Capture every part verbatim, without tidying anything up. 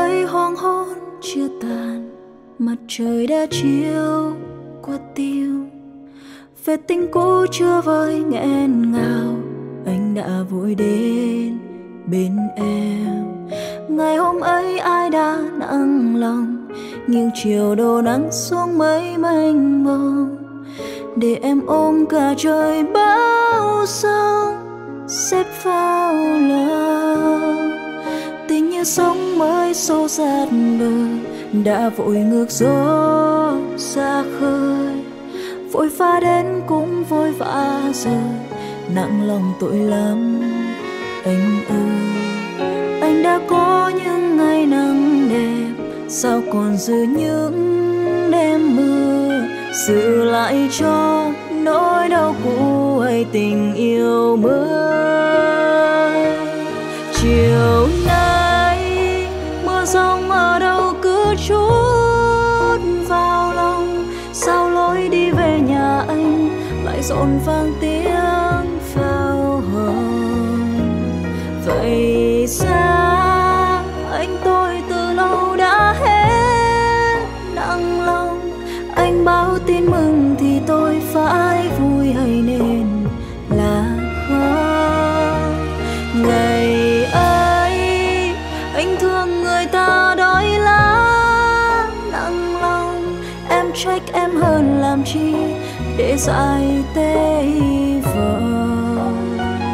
ấy hoang hôn chưa tàn, mặt trời đã chiếu qua tiêu. Về tình cũ chưa vơi nghẹn ngào, anh đã vội đến bên em. Ngày hôm ấy ai đã nặng lòng, nghiêng chiều đổ nắng xuống mấy mênh mông, để em ôm cả trời bão sông xếp vào lòng. Tình như sóng mới xô dạt bờ, đã vội ngược gió xa khơi, vội pha đến cũng vội vã rời, nặng lòng tội lắm anh ơi. Anh đã có những ngày nắng đẹp, sao còn giữ những đêm mưa, giữ lại cho nỗi đau cũ hay tình yêu mới. Chiều nay mưa giông ở đâu cứ trút vào lòng, sao lối đi về nhà anh lại rộn vang tiếng pháo hồng. Vậy ra anh tôi từ lâu đã hết nặng lòng, anh báo tin mừng thì tôi phải vui hay nên là khó. Ngày ấy anh thương người ta đói lá nặng lòng, em trách em hơn làm chi để dại tê vời.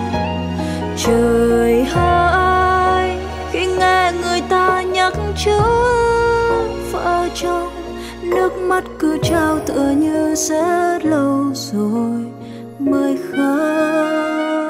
Trời hỡi khi nghe người ta nhắc trước vợ chồng, nước mắt cứ trao tựa như rất lâu rồi mới khóc.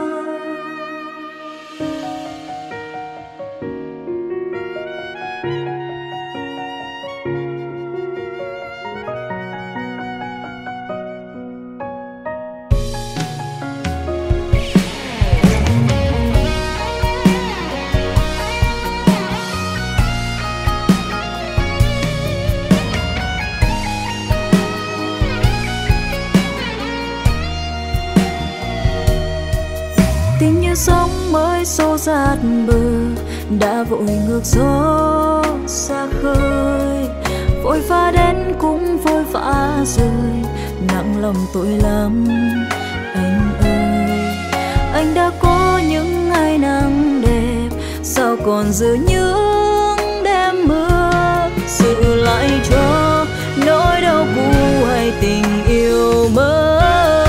Tình như sóng mới xô dạt bờ, đã vội ngược gió xa khơi, vội pha đến cũng vội vã rời, nặng lòng tội lắm anh ơi. Anh đã có những ngày nắng đẹp, sao còn giữ những đêm mưa, giữ lại cho nỗi đau cũ hay tình yêu mới.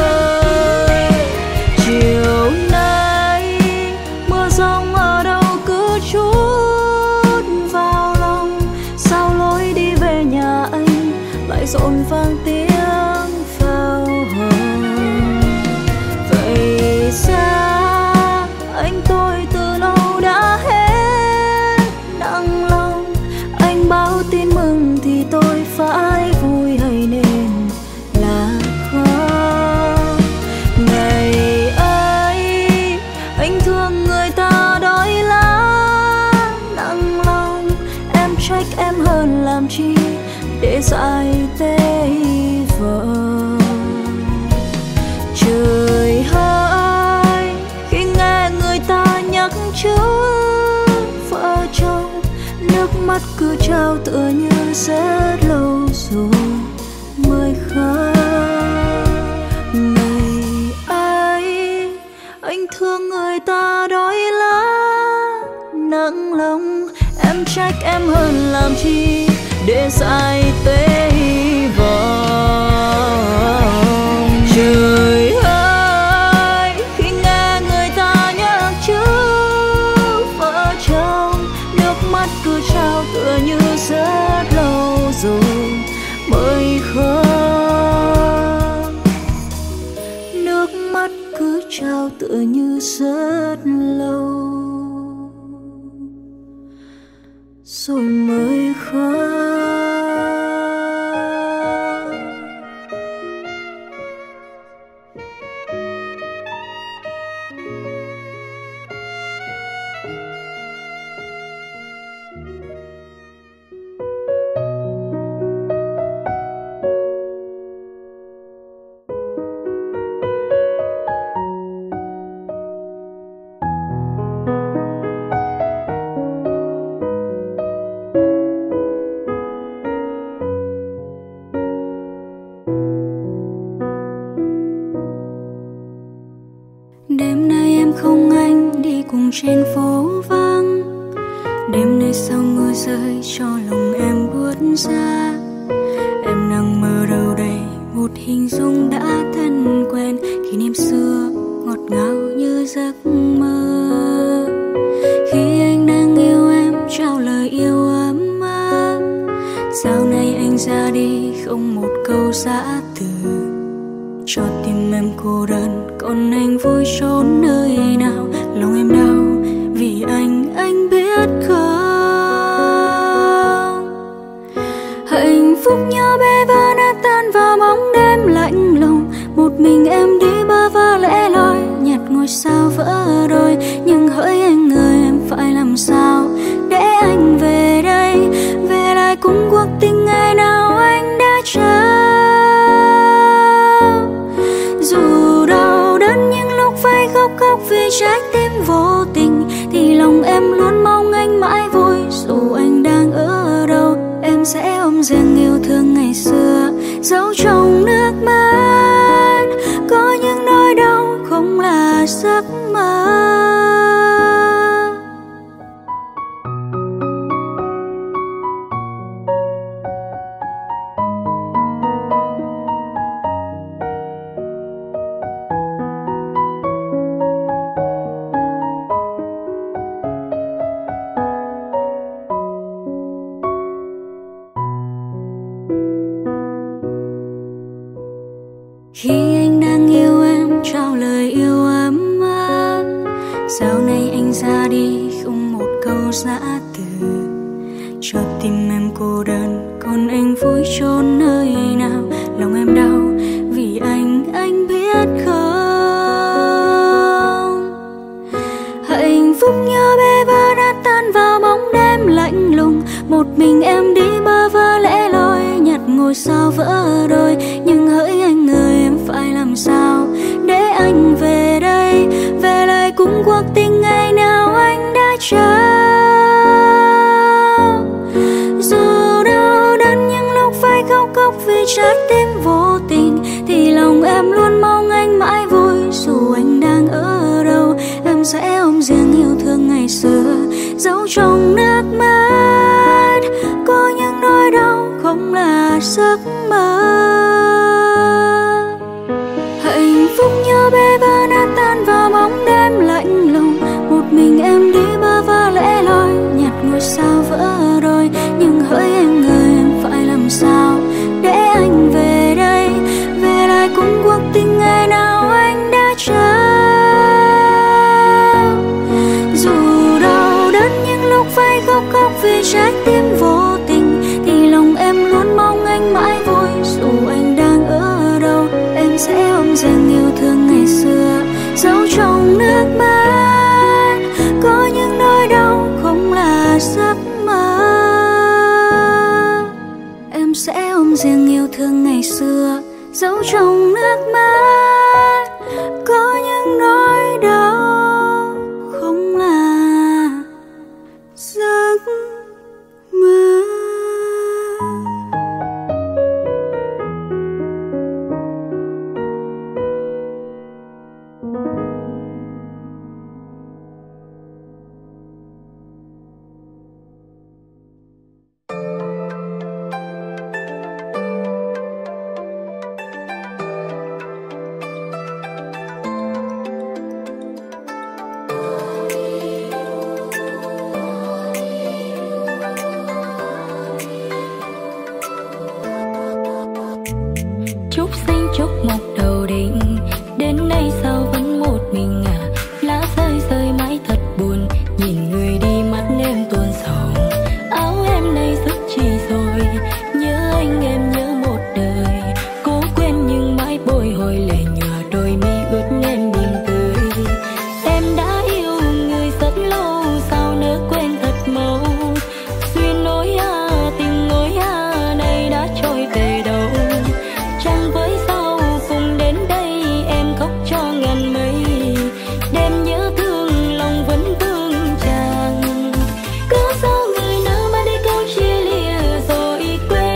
Chiều nay mưa giông ở đâu cứ trút vào lòng, sao lối đi về nhà anh lại rộn vang tiếng pháo hồng. Vậy ra anh tôi từ lâu đã hết nặng lòng, anh báo tin mừng thì tôi phải vui hay nên là khó. Ngày ấy anh thương người ta đói lá nặng lòng, em trách em hơn làm chi để dại tê vời. Trời hỡi khi nghe người ta nhắc trước vợ chồng, nước mắt cứ trao tựa như rất lâu rồi mới khóc. Ngày ấy anh thương người ta đói lá nặng lòng, em trách em hơn làm chi để dại tê vọng. Trời ơi khi nghe người ta nhắc trước vợ chồng, nước mắt cứ trao tựa như rất lâu rồi mới khóc. Nước mắt cứ trao tựa như rất lâu rồi mới khóc. trên phố vắng. Đêm nay sau mưa rơi cho lòng em buốt giá. Em đang mơ đâu đây, một hình dung đã thân quen. Kỷ niệm xưa ngọt ngào như giấc mơ. Khi anh đang yêu em trao lời yêu ấm áp. Sao nay anh ra đi không một câu giã từ. Cho tim em cô đơn, còn anh vui trốn nơi nào. Lòng em đau vì anh, anh biết không. Hạnh phúc như bê vỡ nát tan vào bóng đêm lạnh lùng. Một mình em đi bơ vơ lẻ loi, nhặt ngôi sao vỡ đôi. Nhưng hỡi anh ơi, em phải làm sao để anh về đây, về lại cùng cuộc tình ngày nào anh đã trao. Dù đau đớn những lúc phải khóc khóc vì trái tim vô tình, thì lòng em luôn mong anh mãi vui. Dù anh đang ở đâu, em sẽ ôm riêng yêu thương ngày xưa, giấu trong nước mắt. Có những nỗi đau không là giấc mơ. Khi anh đang yêu em trao lời yêu ấm áp. Sao nay anh ra đi không một câu giã từ. Cho tim em cô đơn, còn anh vui trốn nơi nào. Lòng em đau vì anh, anh biết không. Hạnh phúc như bê vỡ nát tan vào bóng đêm lạnh lùng. Một mình em đi bơ vơ lẻ loi, nhặt ngôi sao vỡ đôi. Nhưng hỡi anh ơi, em phải làm sao để anh về đây, về lại cùng cuộc tình ngày nào anh đã trao. Dù đau đớn những lúc phải khóc khóc vì trái tim vô tình, thì lòng em luôn mong anh mãi vui. Dù anh đang ở đâu, em sẽ ôm riêng yêu thương ngày xưa, giấu trong nước mắt. Có những nỗi đau không là giấc mơ. Hạnh phúc như bê vỡ nát tan vào bóng đêm lạnh lùng. Một mình em đi bơ vơ lẻ loi, nhặt ngôi sao vỡ đôi. Nhưng hỡi anh ơi, em phải làm sao để anh về đây, về lại cùng cuộc tình ngày nào anh đã trao. Dù đau đớn những lúc phải khóc khóc vì trái tim vô tình, thì lòng em luôn mong anh mãi vui. Dù anh đang ở đâu, em sẽ ôm riêng yêu thương ngày xưa, giấu trong nước mắt. Có những nỗi đau không là giấc mơ. Em sẽ ôm riêng yêu thương ngày xưa, giấu trong nước mắt. Có những nỗi đau không là giấc mơ. Trúc xanh trúc mọc đầu đình, đến nay sao vẫn một mình à. Lá rơi rơi mãi thật buồn, nhìn người đi mắt em tuôn sầu. Áo em nay rất chi rồi, nhớ anh em nhớ một đời. Cố quên nhưng mãi bồi hồi lệ nhòa đôi mi ướt em buồn tươi. Em đã yêu người rất lâu, sao nỡ quên thật mau. Duyên nối à, tình nối à, nay đã trôi về đâu. Chẳng với sao cùng đến đây, em khóc cho ngàn mây. Đêm nhớ thương lòng vẫn thương chàng. Cứ sao người nỡ mà đi câu chia lìa rồi quên.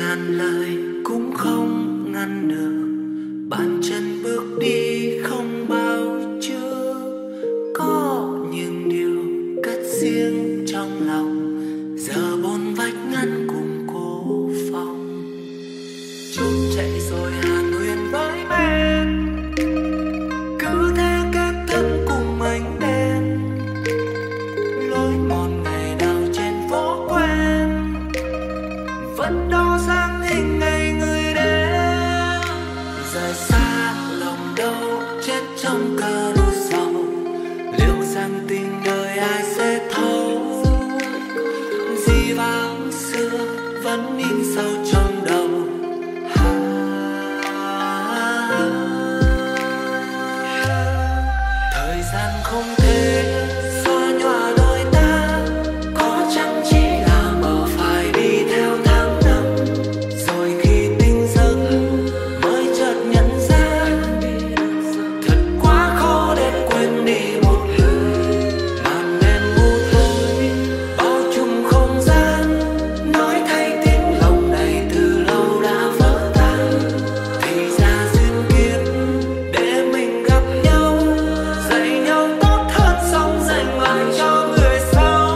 ngàn lời cũng không ngăn được bàn chân bước đi không bao chưa. Có những điều cất riêng trong lòng, giờ bốn vách ngăn cùng cô phòng. Chút chạy rồi hàn huyền với men, cứ thế kết thân cùng ánh đèn. Lối một ngày nào trên phố quen, vẫn đo dáng hình ngày người đến. Rời xa lòng đâu chết trong cơn sầu, liệu rằng tình đời ai sẽ thấu. Dĩ vãng xưa vẫn in sâu trong đầu. Thời gian không thể xóa nhòa đôi ta, có chăng chỉ là mơ phải đi theo tháng năm. Rồi khi tỉnh giấc mới chợt nhận ra, thật quá khó để quên đi một người. Màn đêm u tối bao trùm không gian, nói thay tiếng lòng này từ lâu đã vỡ tan. Thì ra duyên kiếp để mình gặp nhau, dạy nhau tốt hơn xong dành lại cho người sau.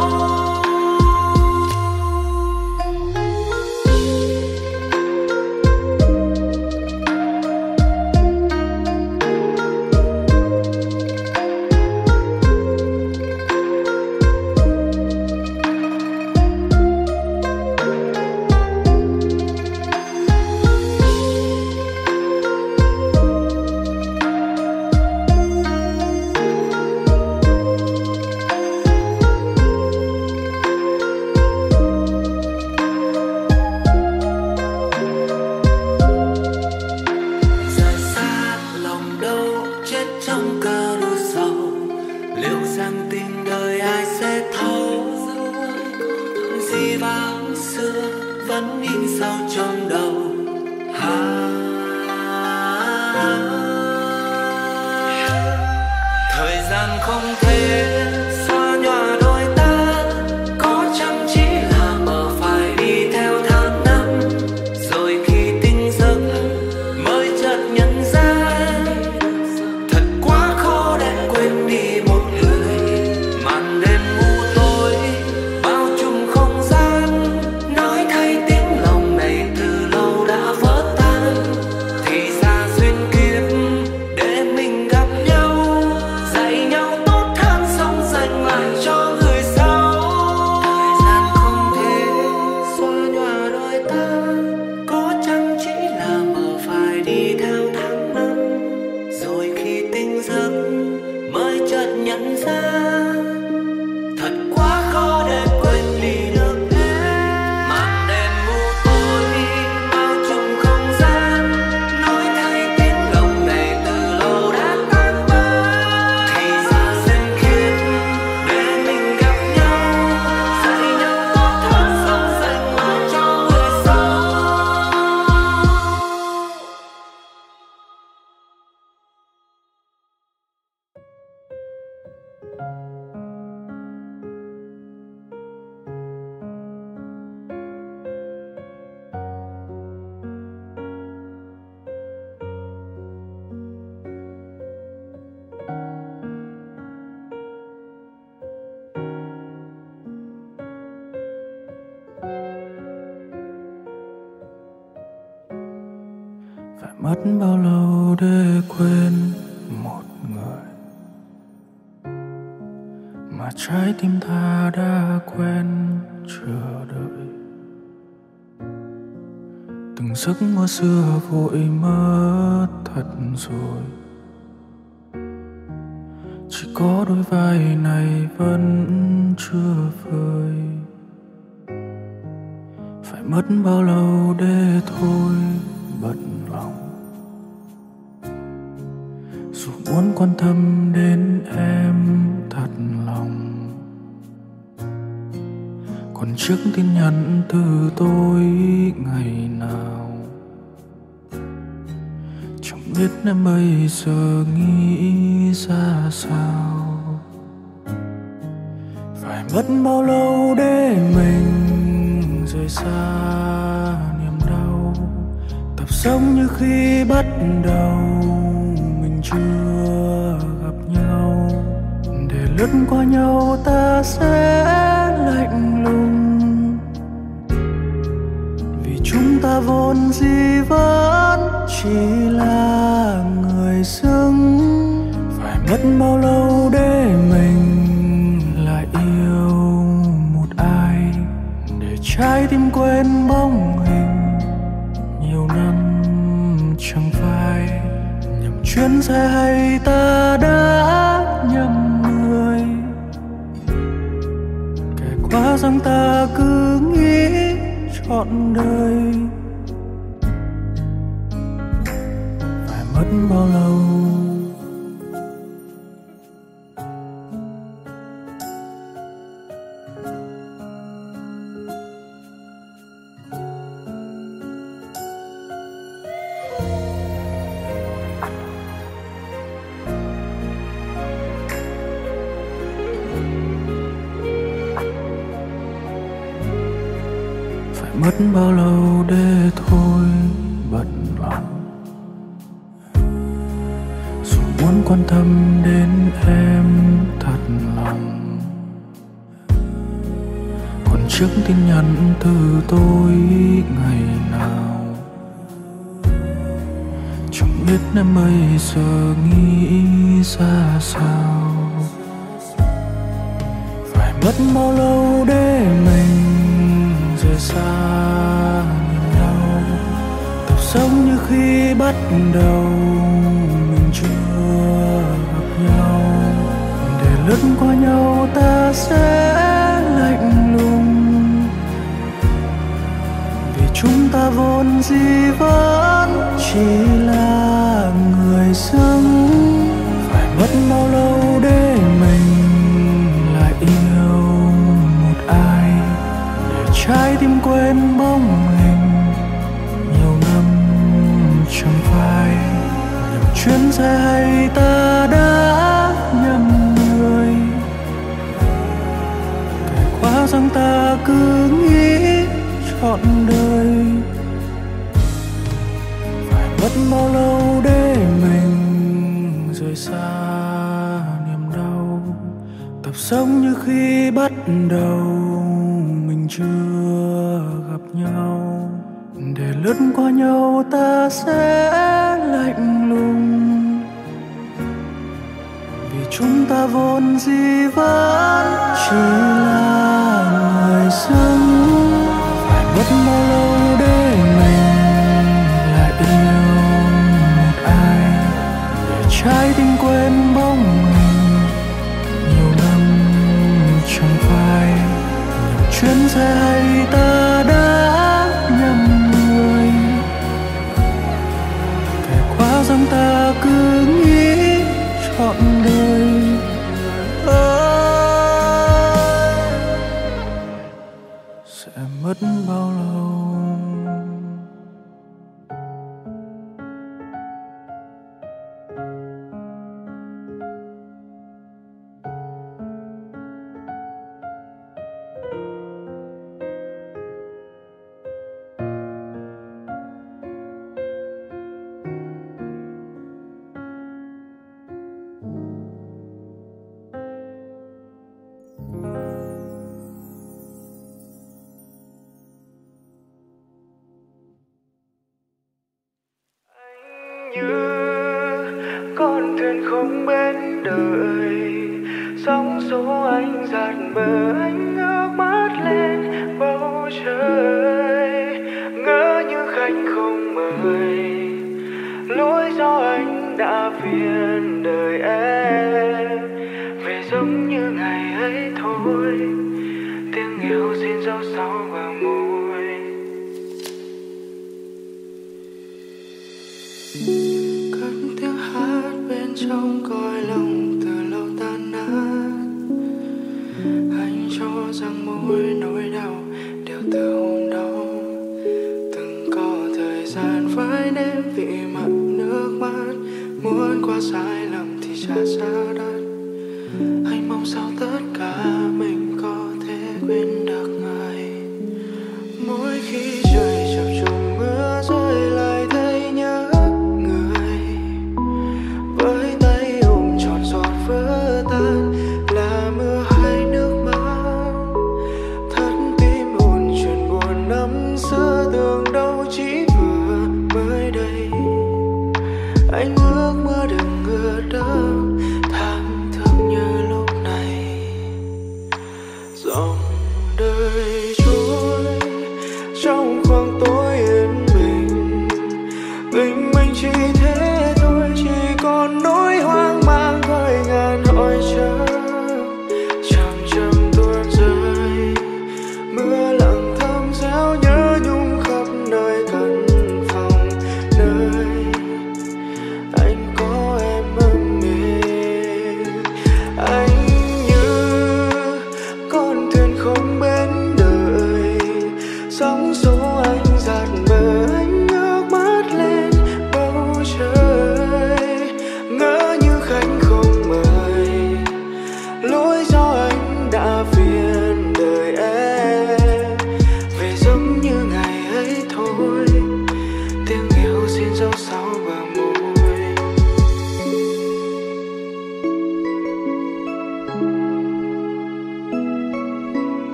Rời xa lòng đâu chết trong cơn sầu, liệu rằng tình đời ai sẽ thấu. Dĩ vãng xưa vẫn in sâu trong đầu. Ha. Thời gian không thể xóa nhòa đôi ta, có chăng chỉ là mơ phải đi theo tháng năm. Rồi khi tỉnh giấc mới chợt nhận ra, thật quá khó để quên đi một người. Màn đêm u tối bao trùm không gian, nói thay tiếng lòng này từ lâu đã vỡ tan. Thì ra duyên kiếp để mình gặp nhau, dạy nhau tốt hơn xong dành lại cho người sau. Thời gian không thể xóa nhòa đôi ta, có chăng chỉ là mơ phải đi theo tháng năm. Rồi khi tỉnh giấc mới chợt nhận ra, thật quá khó để quên đi được hết. Màn đêm u tối bao trùm không gian, nói thay tiếng lòng này từ lâu đã tan vỡ. Thì ra duyên kiếp để mình gặp nhau, dạy nhau tốt hơn xong dành lại cho người sau. Phải mất bao lâu để quên một người mà trái tim ta đã quen chờ đợi. Từng giấc mơ xưa vội mất thật rồi, chỉ có đôi vai này vẫn chưa vơi. Phải mất bao lâu để thôi bận lòng, dù muốn quan tâm đến em thật lòng. Còn chiếc tin nhắn từ tôi ngày nào, chẳng biết em bây giờ nghĩ ra sao. Phải mất bao lâu để mình rời xa niềm đau, giống như khi bắt đầu mình chưa gặp nhau. Để lướt qua nhau ta sẽ lạnh lùng, vì chúng ta vốn dĩ vẫn chỉ là người xứng. Phải mất bao lâu để mình lại yêu một ai, để trái tim quên bóng hình nhiều năm chẳng phai. Nhầm chuyến xe hay ta đã nhầm người, kể quá rằng ta cứ nghĩ trọn đời. Phải mất bao lâu mất bao lâu để thôi bận lòng, dù muốn quan tâm đến em thật lòng. Còn trước tin nhắn từ tôi ngày nào, chẳng biết em bây giờ nghĩ ra sao. Phải mất bao lâu để mình rời xa niềm đau, tập sống như khi bắt đầu mình chưa gặp nhau. Để lướt qua nhau ta sẽ lạnh lùng, vì chúng ta vốn dĩ vẫn chỉ là người xứng. Phải mất bao lâu để mình lại yêu một ai, trái tim quên bóng hình nhiều năm chẳng phai. Nhầm chuyến xe hay ta đã nhầm người, kể quá rằng ta cứ nghĩ trọn đời. Phải mất bao lâu để mình rời xa niềm đau, tập sống như khi bắt đầu mình chưa gặp nhau. Để lướt qua nhau ta sẽ lạnh lùng, vì chúng ta vốn dĩ vẫn chỉ là người xứng. Phải mất bao lâu để mình lại yêu một ai, để trái tim quên bóng hình nhiều năm chẳng phai. Chuyến xe hay ta đã nhầm người, kể quá rằng ta cứ nghĩ trọn đời. Ơi, sẽ mất bao lâu? Như con thuyền không bên đời, sóng số anh giạt bờ, anh ngước mắt lên bầu trời. Ngỡ như khách không mời, lối gió anh đã phiền đời em. Về giống như ngày ấy thôi, tiếng yêu xin dấu sau bờ môi. Cất tiếng hát bên trong cõi lòng từ lâu tan nát. Anh cho rằng mỗi nỗi đau đều từ hôm đó. Từng có thời gian phải nếm vị mặn nước mắt, muốn qua sai lầm thì trả giá đắt. Anh mong sao tất cả mình có thể quên được ngày. Mỗi khi trời chập trùng mưa rơi lại thấy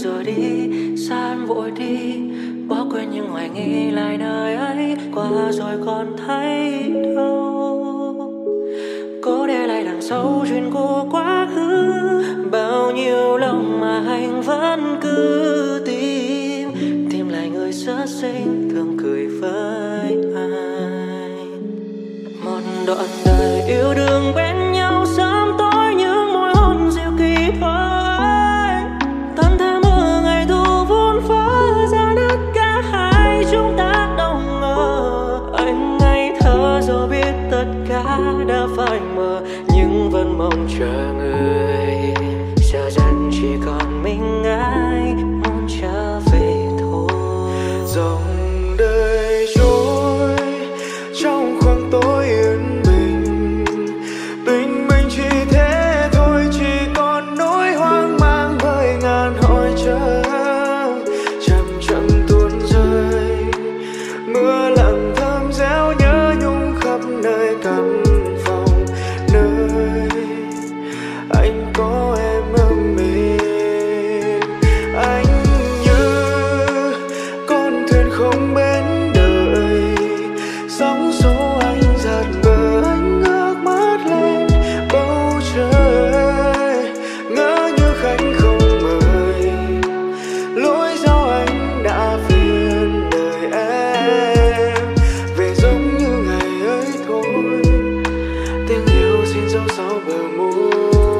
rồi đi, xa em vội đi, bỏ quên những hoài nghi lại nơi ấy. Qua rồi còn thấy đâu, cố để lại đằng sau chuyện của quá khứ. Bao nhiêu lòng mà anh vẫn cứ tìm, tìm lại người rất xinh thường cười với anh. Một đoạn đời yêu đương bên nhau sớm tối, những môi hôn dịu kỳ thôi. Tan theo mưa ngày thu vun phá ra đất cả hai chúng ta đâu ngờ. Anh ngây thơ rồi biết tất cả đã phai mờ, nhưng vẫn mong chờ người. Giờ dần chỉ còn mình ai muốn trở về thôi. Dòng đời trôi trong khoảng tối yên bình, tình mình chỉ thế thôi, chỉ còn nỗi hoang mang với ngàn hỏi chờ. Chậm chậm tuôn rơi, mưa lặng thơm réo nhớ nhung khắp nơi căn phòng, nơi anh có em ấm êm. Anh như con thuyền không bến đời, sóng số anh giạt bờ, anh ngước mắt lên bầu trời. Ngỡ như khách không mời, lối giao anh đã phiền đời em. Về giống như ngày ấy thôi, tiếng yêu xin dấu sau bờ môi.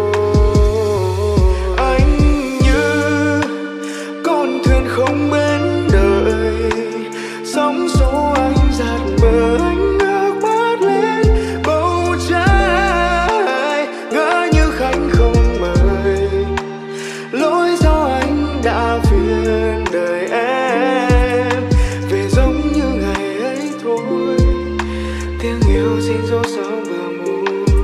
Anh như con thuyền không bến đời, sóng số anh giạt bờ, anh ngước mắt lên bầu trời. Ngỡ như khách không mời, lối giao anh đã phiền đời em. Về giống như ngày ấy thôi, tiếng yêu xin dấu sau bờ môi.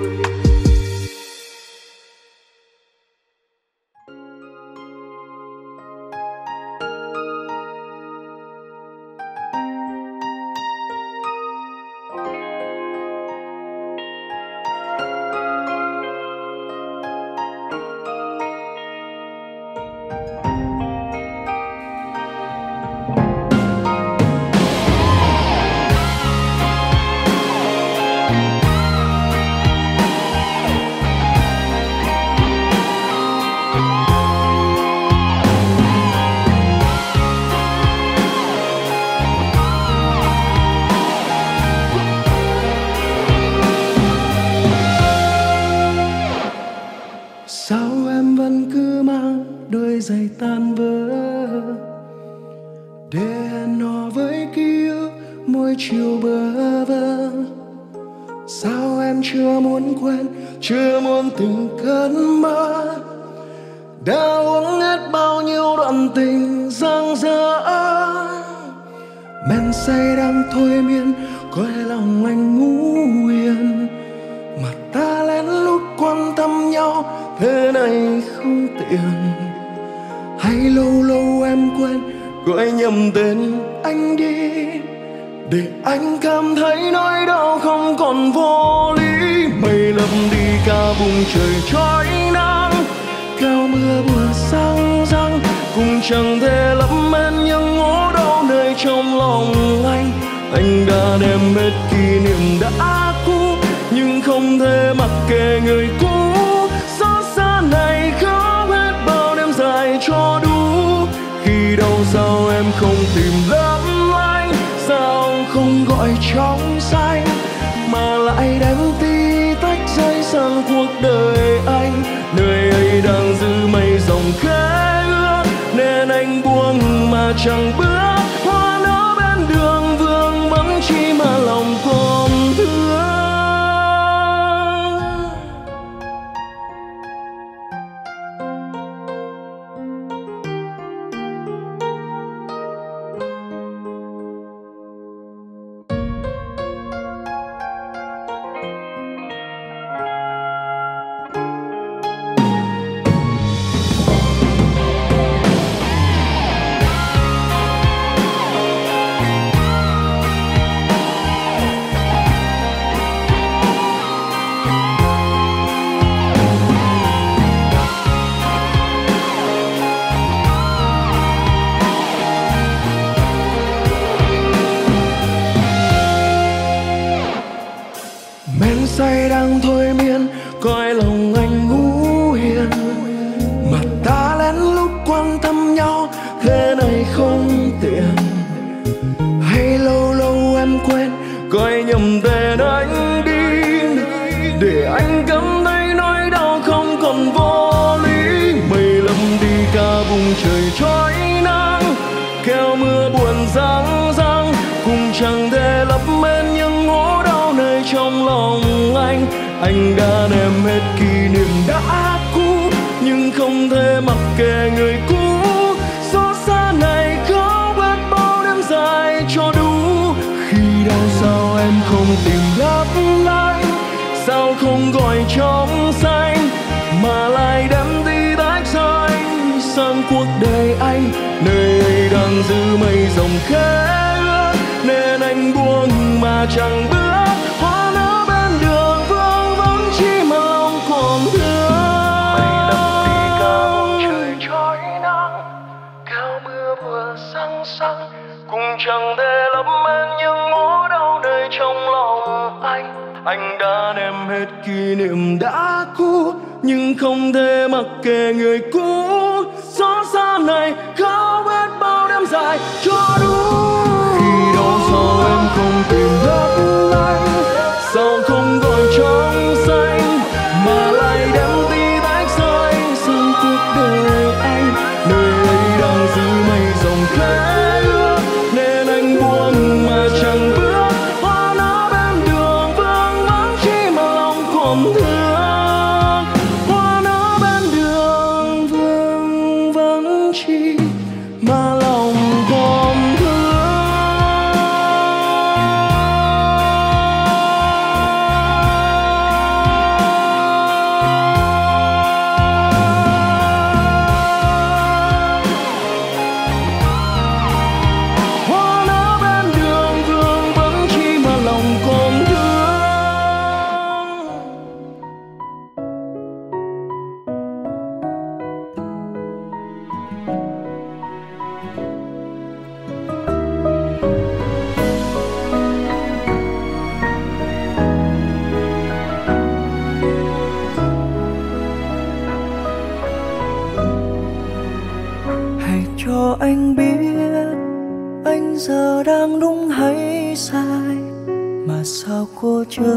Sao em vẫn cứ mang đôi giày tan vỡ, để hẹn hò với ký ức mỗi chiều bơ vơ. Sao em chưa muốn quên, chưa muốn từng cơn mơ, đã uống hết bao nhiêu đoạn tình giang dở. Men say đang thôi miên, coi lòng anh ngủ yên, mà ta lén lút quan tâm nhau thế này không tiện. Hay lâu lâu em quên gọi nhầm tên anh đi, để anh cảm thấy nỗi đau không còn vô lý. Mây lấp đi cả vùng trời trói nắng, cao mưa vừa sang răng, cũng chẳng thể lấp men những ngố đau nơi trong lòng anh. Anh đã đem hết kỷ niệm đã cũ, nhưng không thể mặc kệ người cũ. Xót xa này khóc hết bao đêm dài cho đủ. Khi đâu sao em không tìm lấp lánh, sao không gọi trong xanh, mà lại đem tí tách rơi sang cuộc đời anh. Nơi ấy đang giữ mây dòng khẽ ước, nên anh buông mà chẳng bước. Hoa nở bên đường vương vấn chi mà lòng còn thương. kệ người cũ. Xót xa này có biết bao đêm dài cho đủ. Khi đau sao em không tìm đáp lại, sao không gọi trong xanh mà lại đem đi tách rời sang cuộc đời anh. Nơi ấy đang giữ mây rồng khẽ ước nên anh buông mà chẳng bước. Hoa nở bên đường vương vấn chi mà lòng còn thương. Mây đậm đi cao trời trói nắng, kéo mưa vừa sang sang cũng chẳng thể lấp hết những nỗi đau nơi trong lòng anh. Anh đã đem hết kỷ niệm đã cũ nhưng không thể mặc kệ người cũ. Xót xa này không biết bao đêm dài cho đủ. Khi đâu sao em không tìm đáp lại, sao không gọi trong xanh mà lại đem đi tách rời sang cuộc đời anh. Nơi ấy đang giữ mây rồng khẽ ước nên anh buông mà chẳng bước. Hoa nở bên đường vương vấn chi mà lòng còn thương. Hoa nở bên đường vương vấn chi mà lòng còn thương. Hoa nở bên đường vương vấn chi mà lòng còn thương. Hãy cho anh biết anh giờ đang đúng hay sai, mà sao cô chớ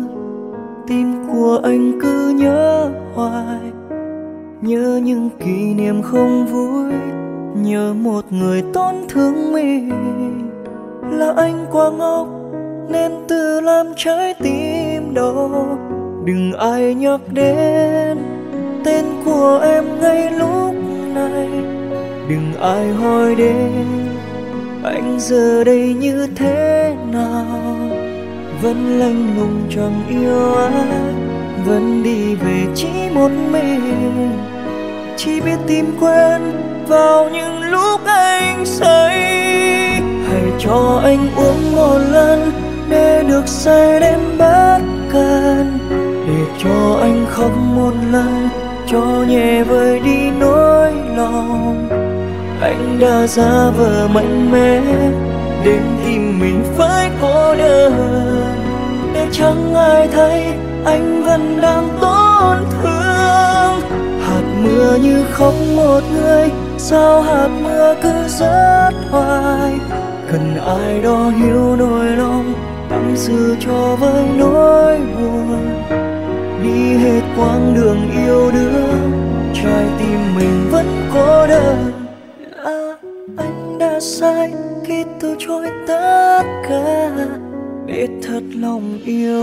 tim của anh cứ nhớ hoài. Nhớ những kỷ niệm không vui, nhớ một người tổn thương mình. Là anh quá ngốc nên tự làm trái tim đau. Đừng ai nhắc đến tên của em ngay lúc này. Đừng ai hỏi đến anh giờ đây như thế nào. Vẫn lạnh lùng chẳng yêu ai, vẫn đi về chỉ một mình. Chỉ biết tìm quên vào những lúc anh say. Hãy cho anh uống một lần để được say đến bất cần. Để cho anh khóc một lần cho nhẹ vơi đi nỗi lòng. Anh đã giả vờ mạnh mẽ đến tìm mình phải cô đơn. Để chẳng ai thấy anh vẫn đang tổn thương. Hạt mưa như khóc một người, sao hạt mưa cứ rớt hoài. Cần ai đó hiểu nỗi lòng, tâm sự cho với nỗi buồn. Đi hết quãng đường yêu đương, trái tim mình vẫn cô đơn. Là anh đã sai khi từ chối tất cả để thật lòng yêu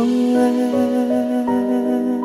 em.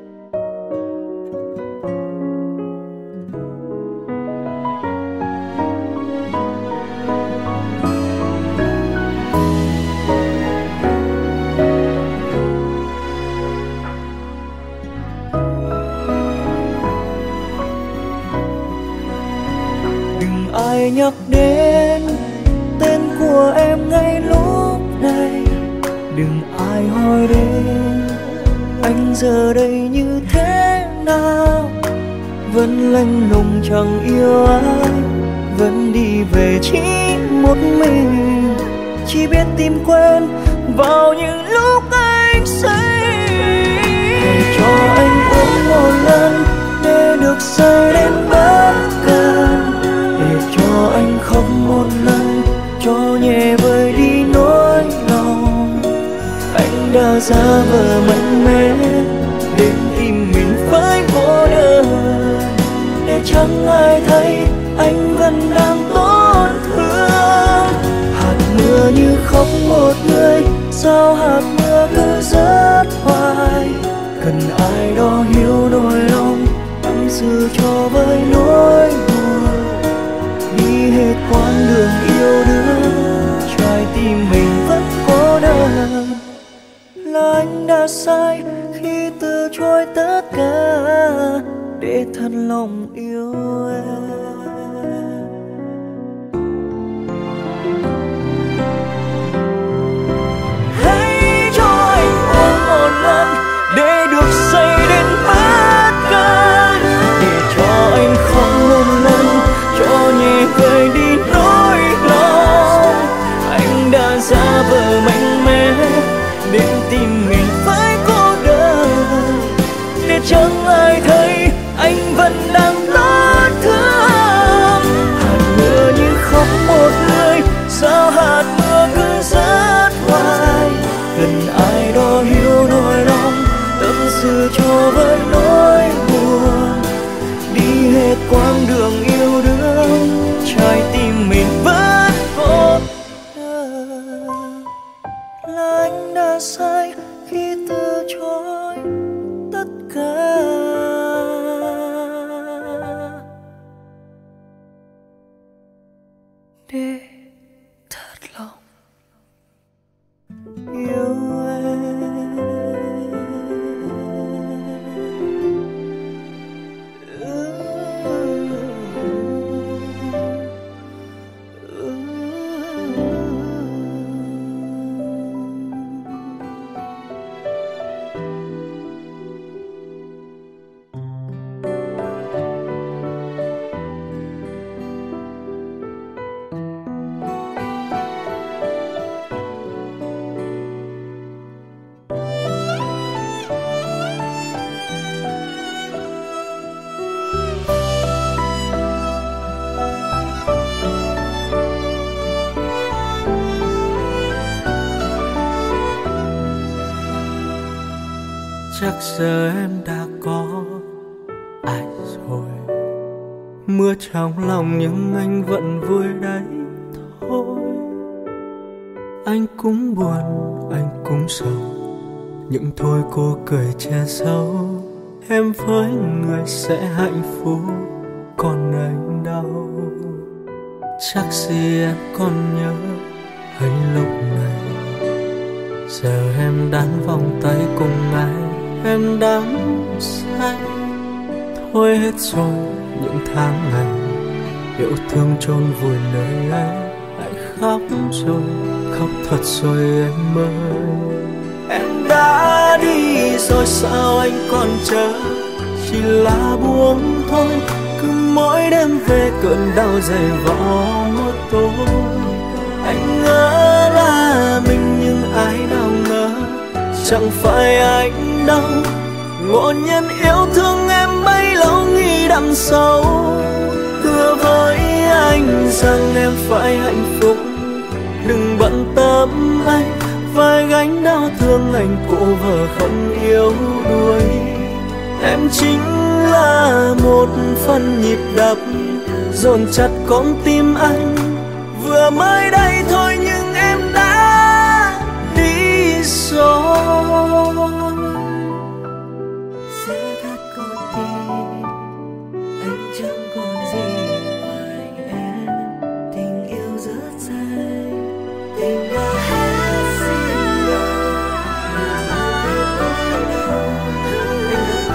Ai nhắc đến tên của em ngay lúc này. Đừng ai hỏi đến anh giờ đây như thế nào. Vẫn lạnh lùng chẳng yêu ai, vẫn đi về chỉ một mình. Chỉ biết tìm quên vào những lúc anh say. Hãy cho anh uống một lần để được say đến bất cần. Để cho anh khóc một lần cho nhẹ vơi đi nỗi lòng. Anh đã giả vờ mạnh mẽ đến tìm mình phải cô đơn. Để chẳng ai thấy anh vẫn đang tổn thương. Hạt mưa như khóc một người, sao hạt mưa cứ rớt hoài. Cần ai đó hiểu nỗi lòng, tâm sự cho với nỗi đường yêu đương, trái tim mình vẫn cô đơn. Là anh đã sai khi từ chối tất cả để thật lòng yêu em. Hãy cho anh ôm một lần để được say đến bát cạn, để cho anh khóc một lần cho nhẹ vơi đi nỗi lo. Anh đã giả vờ mạnh mẽ đến tim mình phải cô đơn, để chẳng ai thấy anh vẫn đang lót thương. Hạt mưa như khóc một người, sao hạt mưa cứ rớt hoài. Cần ai đó hiểu nỗi lòng, tâm sự cho với nỗi buồn. Đi hết quãng đường yêu đương, trái tim mình vẫn cô đơn. Là anh đã sai khi từ chối tất cả để thật lòng yêu em. Chắc giờ em đã có ai rồi, mưa trong lòng nhưng anh vẫn vui đấy thôi. Anh cũng buồn, anh cũng sầu, nhưng thôi cô cười che giấu. Em với người sẽ hạnh phúc, còn anh đau. Chắc gì em còn nhớ anh lúc này, giờ em đan vòng tay cùng ai. Em đắm say, thôi hết rồi những tháng ngày yêu thương chôn vùi nơi ấy. Hãy khóc rồi, khóc thật rồi em ơi. Em đã đi rồi sao anh còn chờ, chỉ là buông thôi. Cứ mỗi đêm về cơn đau dày vò một tối. Anh ngỡ là mình nhưng ai nào ngờ chẳng phải anh đâu. Ngộ nhân yêu thương em bấy lâu nghĩ đậm sâu. Hứa với anh rằng em phải hạnh phúc, đừng bận tâm anh. Vai gánh đau thương anh cô vợ không yêu đuối. Em chính là một phần nhịp đập dồn chặt con tim anh. Vừa mới đây thôi nhưng em đã đi rồi. Sẽ thật con tim anh chẳng còn gì ngoài em. Tình yêu rất dài, tình đã hết xin rồi. Mà anh không biết đâu, anh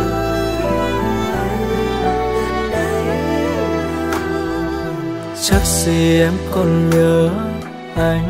đã chắc gì em còn nhớ anh.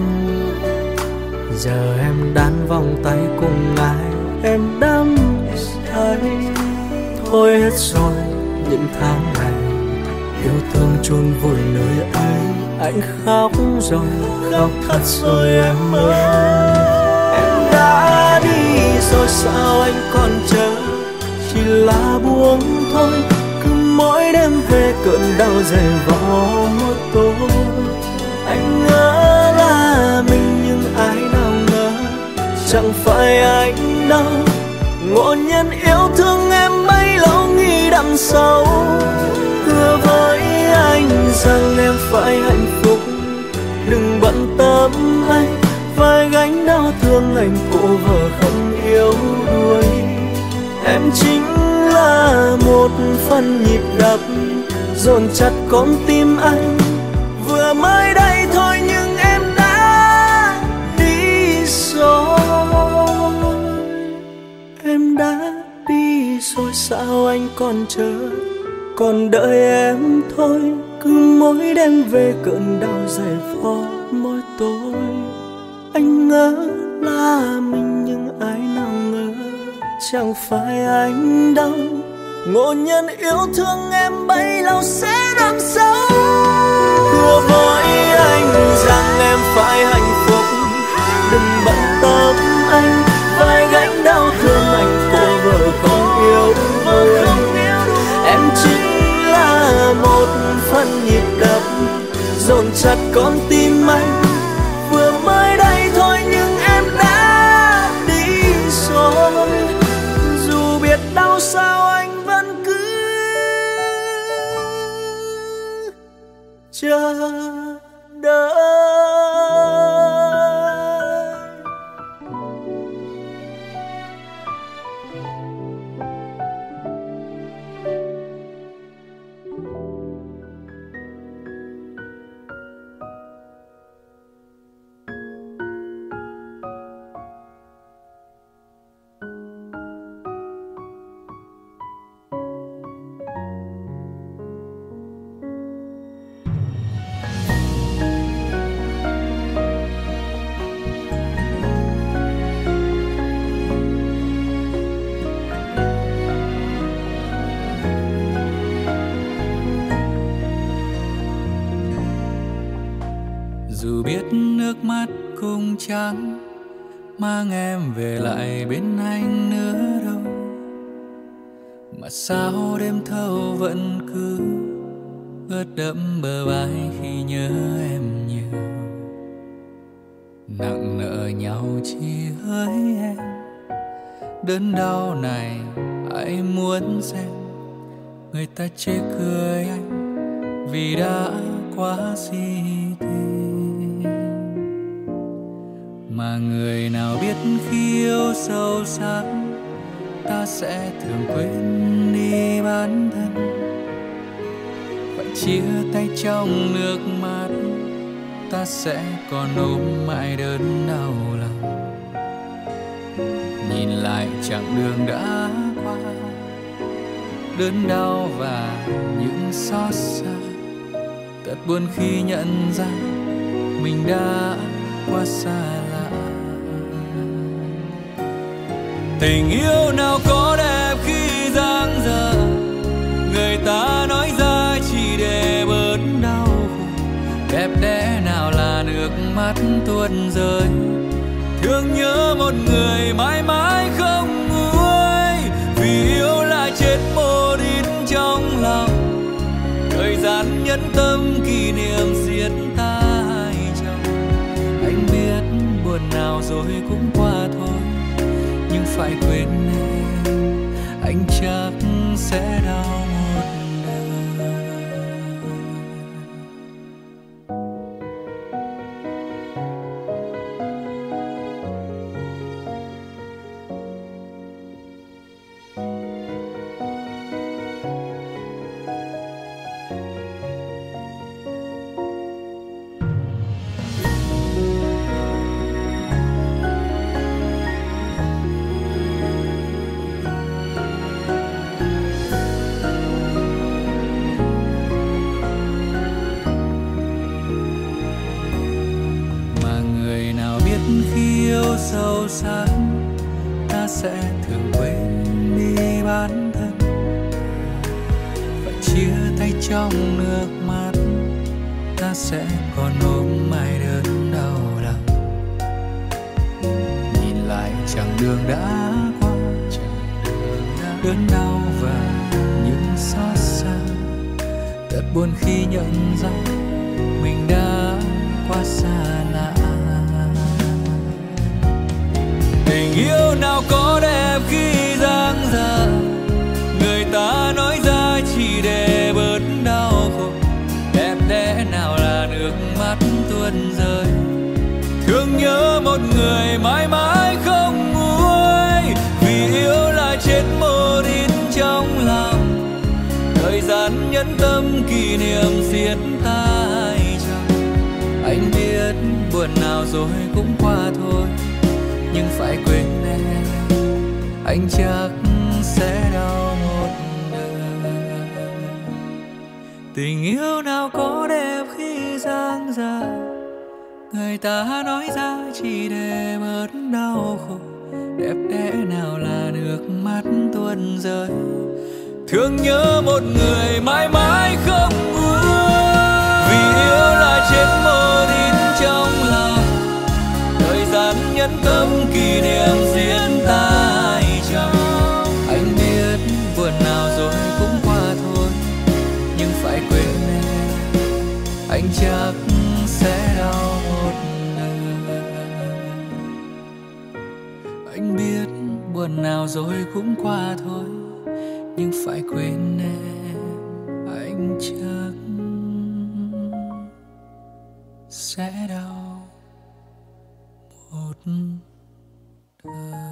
Giờ em đan vòng tay cùng ai. Em đắm say, thôi hết rồi những tháng ngày yêu thương chôn vùi nơi ấy. Anh khóc rồi, khóc thật rồi em ơi. Em đã đi rồi sao anh còn chờ, chỉ là buông thôi. Cứ mỗi đêm về cơn đau dày vò một tối. Anh ngỡ là mình nhưng ai nào ngờ chẳng phải anh đâu. Ngộ nhân yêu thương em bấy lâu nghĩ đậm sâu. Hứa với anh rằng em phải hạnh phúc, đừng bận tâm anh. Vai gánh đau thương anh cô vợ không yêu đuối. Em chính là một phần nhịp đập dồn chặt con tim anh. vừa mới đây thôi nhưng em đã đi rồi. Em đã đi rồi sao anh còn chờ, còn đợi em thôi. Cứ mỗi đêm về cơn đau dày vò môi tôi. Anh ngỡ là mình nhưng ai nào ngờ chẳng phải anh đâu. Ngộ nhân yêu thương em bấy lâu sẽ đắm sâu. Hứa với anh rằng em phải hạnh phúc, đừng bận tâm anh phải gánh đau thương anh cô vợ không yêu người. Em chính là một phần nhịp đập dồn chặt con tim anh. Vừa mới đây thôi nhưng em đã đi rồi. Dù biết đau sao anh vẫn cứ chờ đợi. Dù biết nước mắt cũng chẳng mang em về lại bên anh nữa đâu, mà sao đêm thâu vẫn cứ ướt đẫm bờ vai khi nhớ em nhiều. Nặng nợ nhau chỉ hỡi em, đớn đau này ai muốn xem người ta chê cười anh vì đã quá si tình. Mà người nào biết khi yêu sâu sắc ta sẽ thường quên đi bản thân, phải chia tay trong nước mắt ta sẽ còn ôm mãi đớn đau lòng. Nhìn lại chặng đường đã qua, đớn đau và những xót xa, thật buồn khi nhận ra mình đã quá xa lạ. Tình yêu nào có đẹp khi dang dở, người ta nói ra chỉ để bớt đau khổ. Đẹp đẽ nào là nước mắt tuôn rơi, thương nhớ một người mãi mãi không nguôi. Vì yêu là chết một ít trong lòng, thời gian nhẫn tâm kỷ niệm giết ta hai chồng. Anh biết buồn nào rồi cũng qua thôi, nhưng phải quên em anh chắc sẽ đau một đời. Sâu sắc ta sẽ thường quên đi bản thân, phải chia tay trong nước mắt ta sẽ còn ôm mãi đớn đau lòng. Nhìn lại chặng đường đã qua, đớn đau và những xót xa, thật buồn khi nhận ra mình đã quá xa lạ. Tình yêu nào có đẹp khi dang dở, người ta nói ra chỉ để bớt đau khổ. Đẹp đẽ nào là nước mắt tuôn rơi, thương nhớ một người mãi mãi không nguôi. Vì yêu là chết một ít trong lòng, thời gian nhẫn tâm kỷ niệm giết ta hai chồng. Anh biết buồn nào rồi cũng qua thôi, nhưng phải quên em, anh chắc sẽ đau một đời. Tình yêu nào có đẹp khi dang dài, người ta nói ra chỉ để bớt đau khổ. Đẹp đẽ nào là nước mắt tuôn rơi, thương nhớ một người mãi mãi không nguôi. Vì yêu là chết mơ in trong lòng, thời gian nhẫn tâm kỷ niệm diễn tay trong. Anh biết buồn nào rồi cũng qua thôi, nhưng phải quên em, anh chắc sẽ đau một đời. Anh biết buồn nào rồi cũng qua thôi, nhưng phải quên em, anh chắc sẽ đau một đời.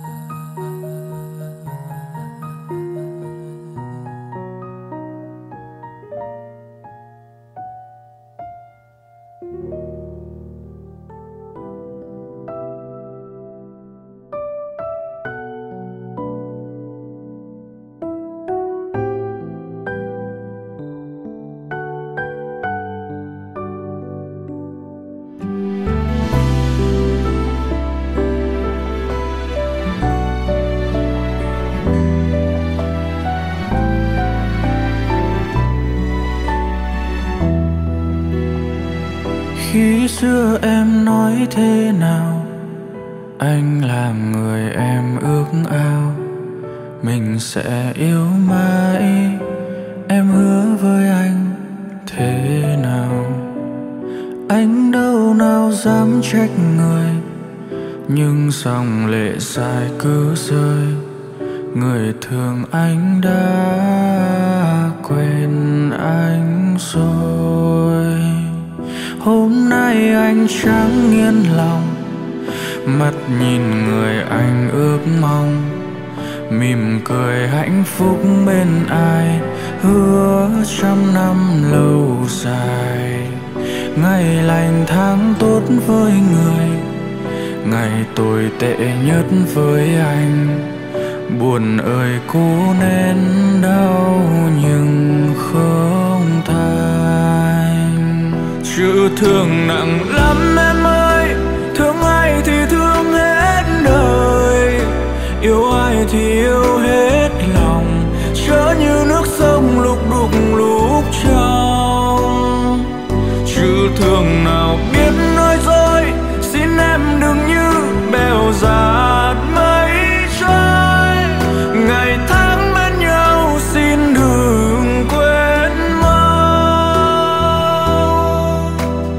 Khi xưa em nói thế nào, anh làm người em ước ao. Mình sẽ yêu mãi, em hứa với anh thế nào. Anh đâu nào dám trách người, nhưng dòng lệ dài cứ rơi. Người thương anh đã quên anh rồi. Hôm nay anh chẳng yên lòng, mắt nhìn người anh ước mong. Mỉm cười hạnh phúc bên ai, hứa trăm năm lâu dài. Ngày lành tháng tốt với người, ngày tồi tệ nhất với anh. Buồn ơi cố nén đau nhưng không thành. Chữ thương nặng lắm em ơi, thương ai thì thương hết đời, yêu ai thì yêu hết lòng. Chớ như nước sông lúc đục lúc trong. Chữ thương nào biết nói dối, xin em đừng như bèo dạt mây trôi. Ngày tháng bên nhau xin đừng quên mau.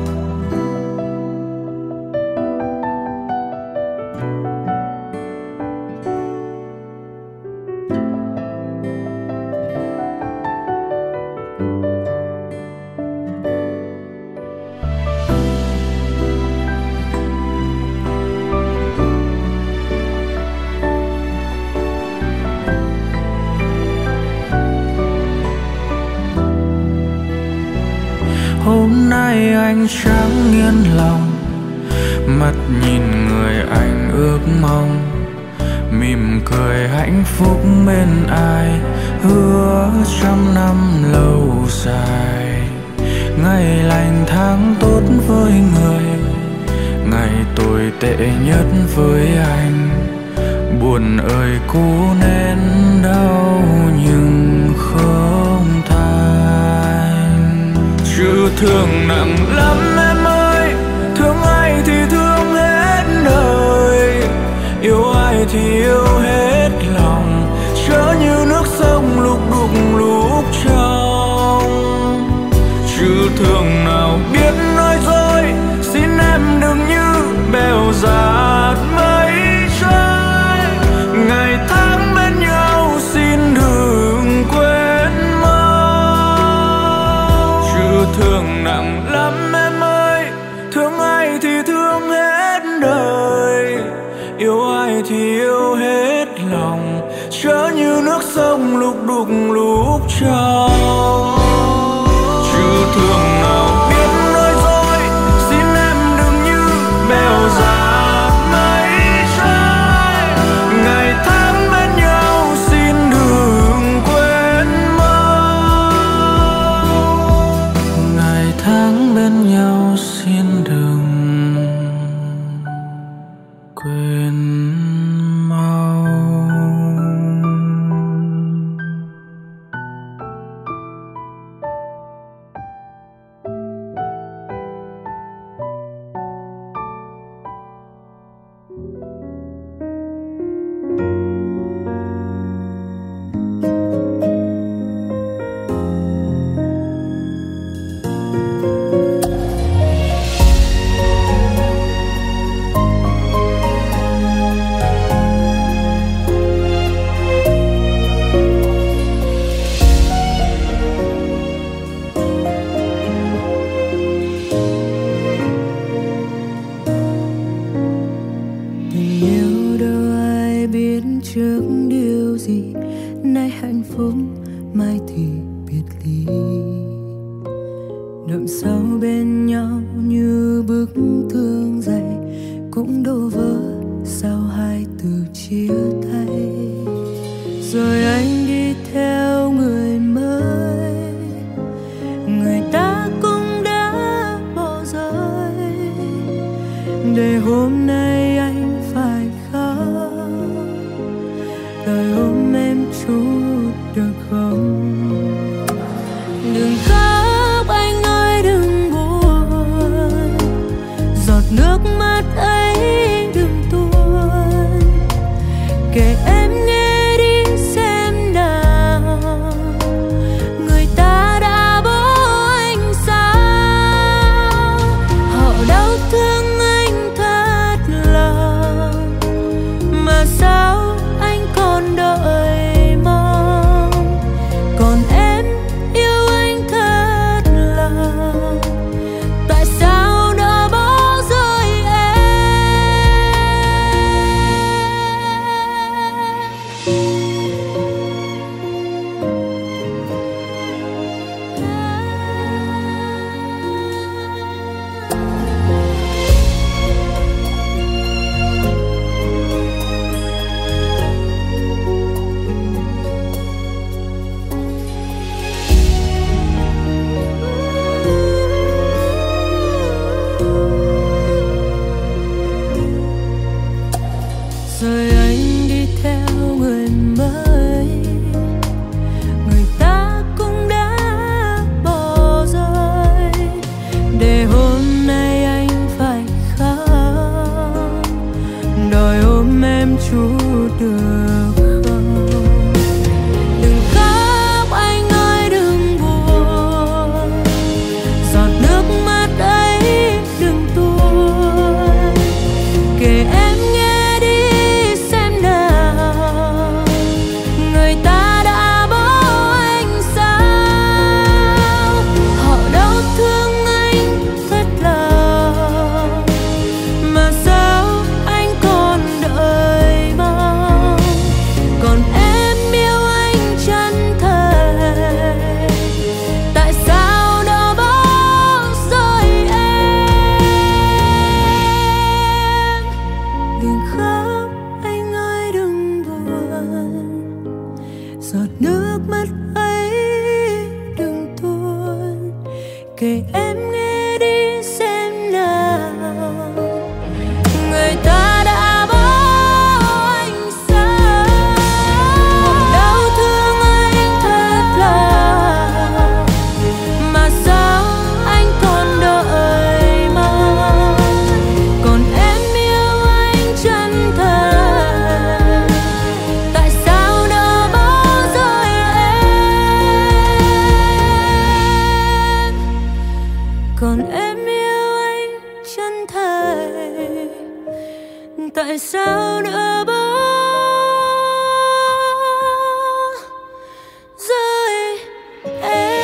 Hôm nay anh chẳng yên lòng, mắt nhìn người anh ước mong. Mỉm cười hạnh phúc bên ai, hứa trăm năm lâu dài. Ngày lành tháng tốt với người, ngày tồi tệ nhất với anh. Buồn ơi cố nén đau nhưng không thành. Chữ thương nặng lắm em ơi, thương ai thì thương hết đời, yêu ai thì yêu hết lòng. Chớ như nước sông lúc đục lúc trong. Chữ thương nào biết nói dối, xin em đừng như bèo dạt mây trôi. Ngày tháng bên nhau xin đừng quên mau. Chữ thương nặng lắm em ơi, thương ai thì thương hết đời, yêu ai thì yêu hết lòng. Chớ như nước sông lúc đục lúc trong. Chữ thương nào biết nói dối, xin em thì biệt ly. Đợi sau bên nhau như bức tường dày, cũng đổ vỡ sau hai từ chia tay. Rồi anh đi theo người mới, người ta cũng đã bỏ rơi, để hôm nay anh phải khóc. Đòi ôm em chút được không? Đừng khóc anh ơi đừng buồn, giọt nước mắt ấy đừng tuôn. Kể em nghe đi xem nào, người ta đã bỏ anh sao? Họ đau thương anh thật lòng, mà sao anh còn đợi mong? Còn em yêu anh thật lòng, tại sao đã bỏ rơi rồi anh đi theo người mới, người ta cũng đã bỏ rơi, để hôm nay anh phải khóc. Đòi ôm em chút được không? Đừng khóc anh ơi đừng buồn, giọt nước mắt ấy đừng tuôn. Kể em nghe đi xem nào, người ta đã bỏ anh sao? Họ đau thương anh thật lòng, mà sao anh còn đợi mong? Còn em yêu anh chân thành, tại sao đã bỏ rơi em? Đừng khóc anh ơi đừng buồn, giọt nước mắt ấy đừng tuôn. Kể em nghe đi xem nào, người ta đã bỏ anh sao? Họ đau thương anh thật lòng, mà sao anh còn đợi mong? Còn em yêu anh chân thành, tại sao đã bỏ rơi em? Còn em yêu anh chân thành, tại sao đã bỏ rơi em?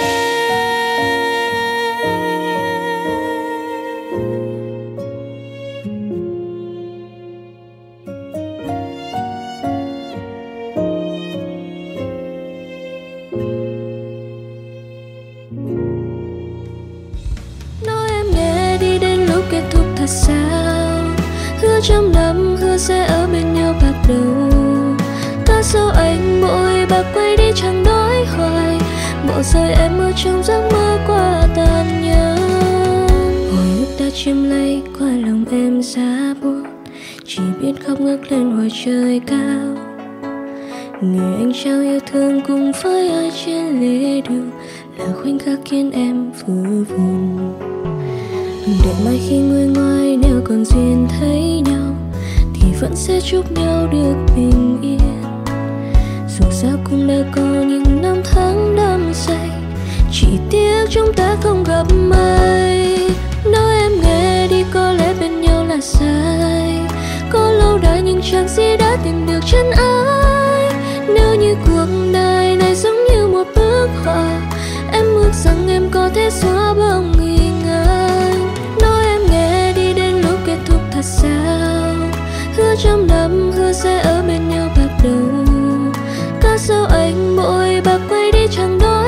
Nói em nghe đi đến lúc kết thúc thật sao? Hứa trăm năm hứa sẽ ở bên nhau bạc đầu. Ta sao anh bội bạc quay đi chẳng nói hoài, bỏ rơi em ở trong giấc mơ qua tàn nhẫn. Hồi ức đã chiếm lấy qua lòng em giá buốt, chỉ biết khóc ngước lên hồi trời cao. Người anh trao yêu thương cùng với ai trên lề đường, là khoảnh khắc khiến em vỡ vụn. Để mai khi người ngoài nếu còn duyên thấy nhau, thì vẫn sẽ chúc nhau được bình yên. Dù sao cũng đã có những năm tháng đắm say, chỉ tiếc chúng ta không gặp may. Nói em nghe đi có lẽ bên nhau là sai, có lâu đài nhưng chẳng gì đã tìm được chân ái. Nếu như cuộc đời này giống như một bức họa, em ước rằng em có thể xóa bóng nghi ngờ. Nói em nghe đi đến lúc kết thúc thật sao? Hứa trăm năm hứa sẽ ở bên nhau bạc đầu. Có sao anh bội bạc quay đi chẳng nói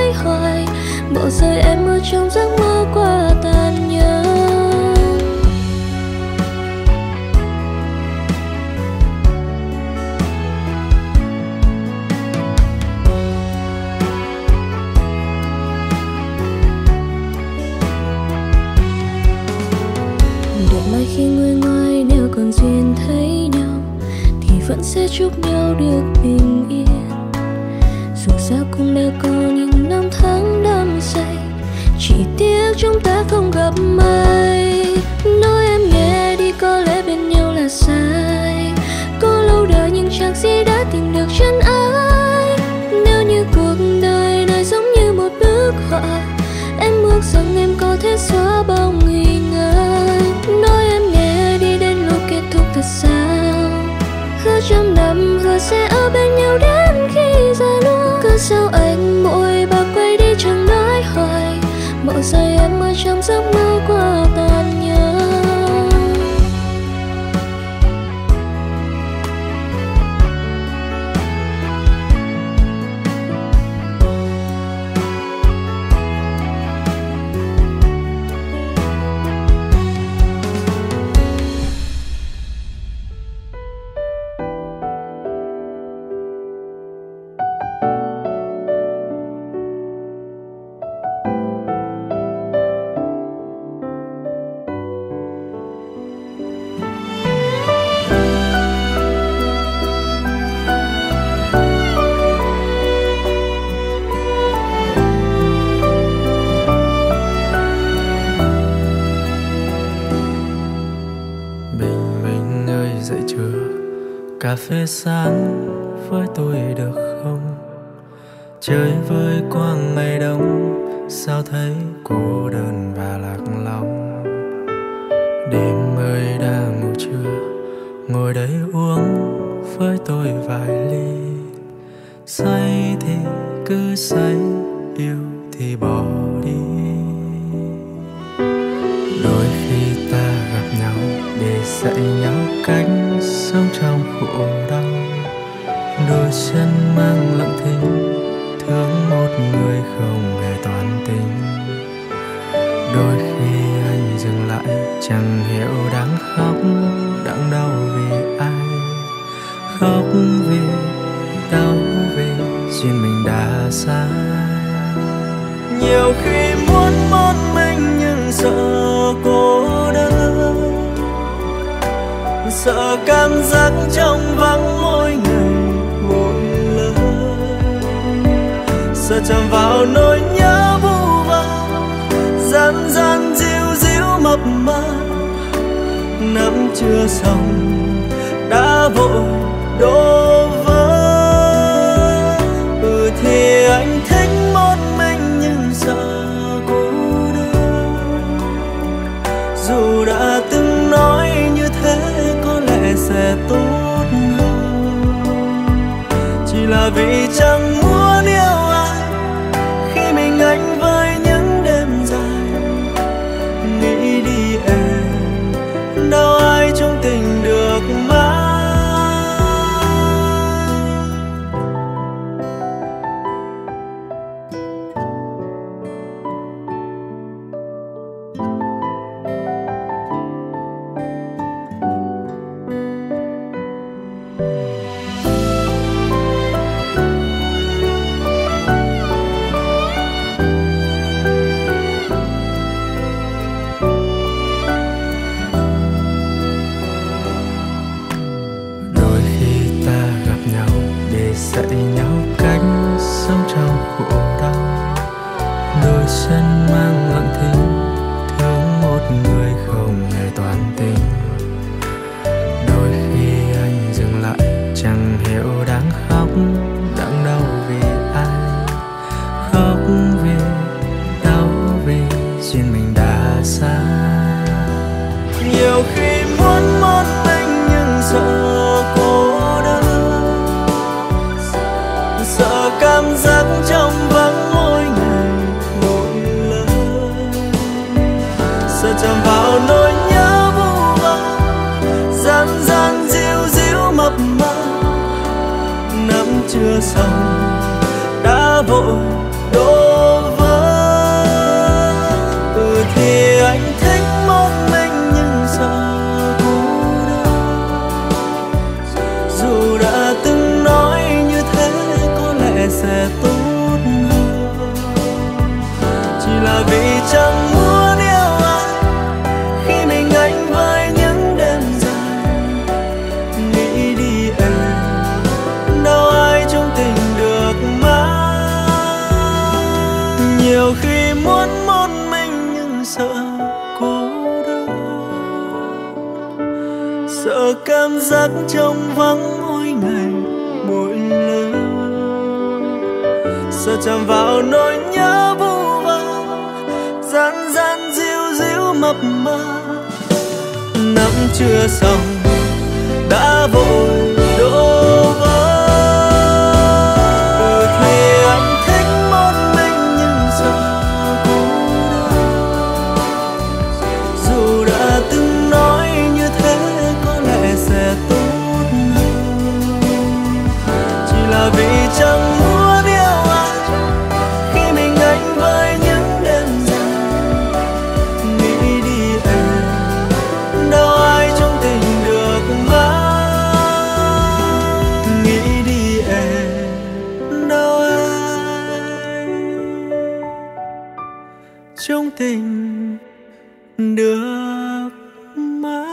trong giấc mơ qua tàn nhẫn. Được mai khi nguôi ngoai, nếu còn duyên thấy nhau thì vẫn sẽ chúc nhau được bình yên. Dù sao cũng đã có những năm tháng đắm say, chỉ tiếc chúng ta không gặp may. Nói em nghe đi, có lẽ bên nhau là sai. Có lâu đời nhưng chẳng gì đã tìm được chân ái. Nếu như cuộc đời này giống như một bức họa, em ước rằng em có thể xóa bao nghi ngờ. Nói em nghe đi, đến lúc kết thúc thật sao? Hứa trăm năm hứa sẽ ở bên nhau đến khi già nua. Cứ sao anh bội bạc quay đi chẳng nói hoài, mộng say em ở trong giấc mơ qua tàn nhẫn. Cà phê sáng với tôi được không? Chơi với quang ngày đông, sao thấy cô đơn và lạc lòng. Đêm ơi đã ngủ chưa? Ngồi đây uống với tôi vài ly. Say thì cứ say, yêu thì bỏ đi. Đôi khi ta gặp nhau để dạy nhau cách sống trong khổ đau. Đôi chân mang lặng thinh, thương một người không hề toàn tình. Đôi khi anh dừng lại, chẳng hiểu đáng khóc, đáng đau vì ai. Khóc vì đau vì duyên mình đã xa. Nhiều khi muốn một mình nhưng sợ cô đơn, sợ cảm giác trong vắng mỗi ngày một lời. Sợ chạm vào nỗi nhớ vu vơ, gian gian díu díu mập mờ. Nắm chưa xong đã vội đổ vỡ. Ừ thì anh thích một mình nhưng sợ cô đơn. Dù đã từng nói như thế có lẽ sẽ tốt hơn, chỉ là vì chẳng muốn yêu ai khi mình anh với những đêm dài. Nghĩ đi em, đâu ai trong tình được mãi. Dạy nhau cách sống trong khổ đau. Đôi chân mang lặng thinh, thương một người không hề toàn tình. Đôi khi anh dừng lại, chẳng hiểu đáng khóc, đáng đau vì ai. Khóc vì đau vì duyên mình đã xa. Nhiều khi muốn một mình nhưng sợ cô đơn. Sợ cảm giác trong vắng mỗi ngày một lời. Sợ chạm vào nỗi nhớ vu vơ, gian gian díu díu mập mờ. Nắm chưa xong đã vội đổ vỡ. chẳng muốn yêu ai khi mình anh với những đêm dài. Nghĩ đi em, đâu ai trong tình được mãi. Nhiều khi muốn một mình nhưng sợ cô đơn, sợ cảm giác trống vắng mỗi ngày mỗi lần, sợ chạm vào nỗi nhớ vu vơ gian gian díu díu mập mờ. Nắng chưa xong đã vội đổ vỡ. Ừ thì anh thích một mình nhưng sợ cô đơn, dù đã từng nói như thế có lẽ sẽ tốt hơn. Chỉ là vì chẳng muốn yêu ai khi mình anh với những đêm dài. Nghĩ đi em, đâu ai trong tình được mãi. Nghĩ đi em, đâu ai trong tình được mãi.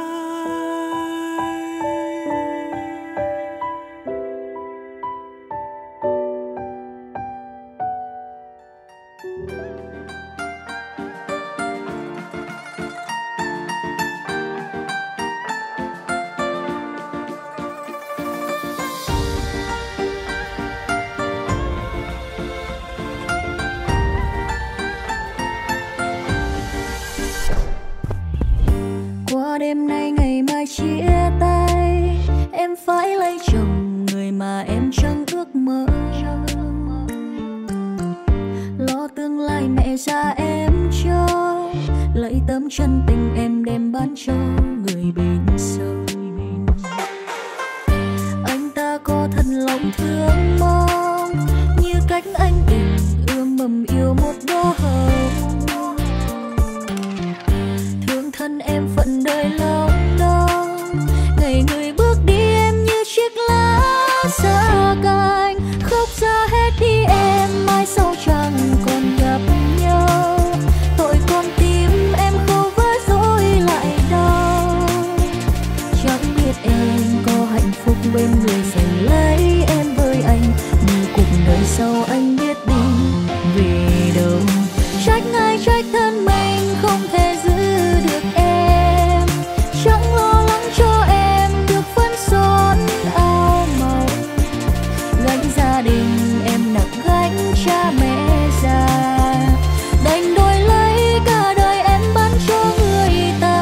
Qua đêm nay ngày mai chia tay, em phải lấy chồng người mà em chẳng ước mơ. Lo tương lai mẹ già em cho, lấy tấm chân tình em đem bán cho người bên sông. Anh ta có thân lòng thương mong, như cách anh tình ươm mầm yêu một đóa hồng. Thương thân em phận đời lòng đong, ngày người bước đi em như chiếc lá xa cành. Khóc ra hết đi em, mai sau chẳng còn gặp nhau. Tội con tim em khâu vá dối lại đau. Chẳng biết em có hạnh phúc bên người giành lấy em với anh, như cuộc đời sau anh biết đi về đâu. Trách ai trách thân mình không thể giữ được em, chẳng lo lắng cho em được phấn son áo màu. Gánh gia đình em nặng gánh cha mẹ già, đành đổi lấy cả đời em bán cho người ta.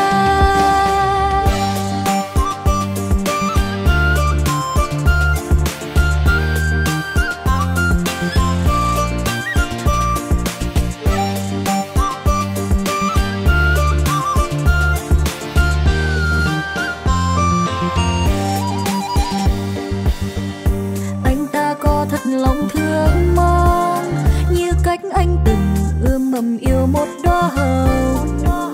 Anh ta có thật lòng thương mong, như cách anh từng ươm mầm yêu một đóa hồng.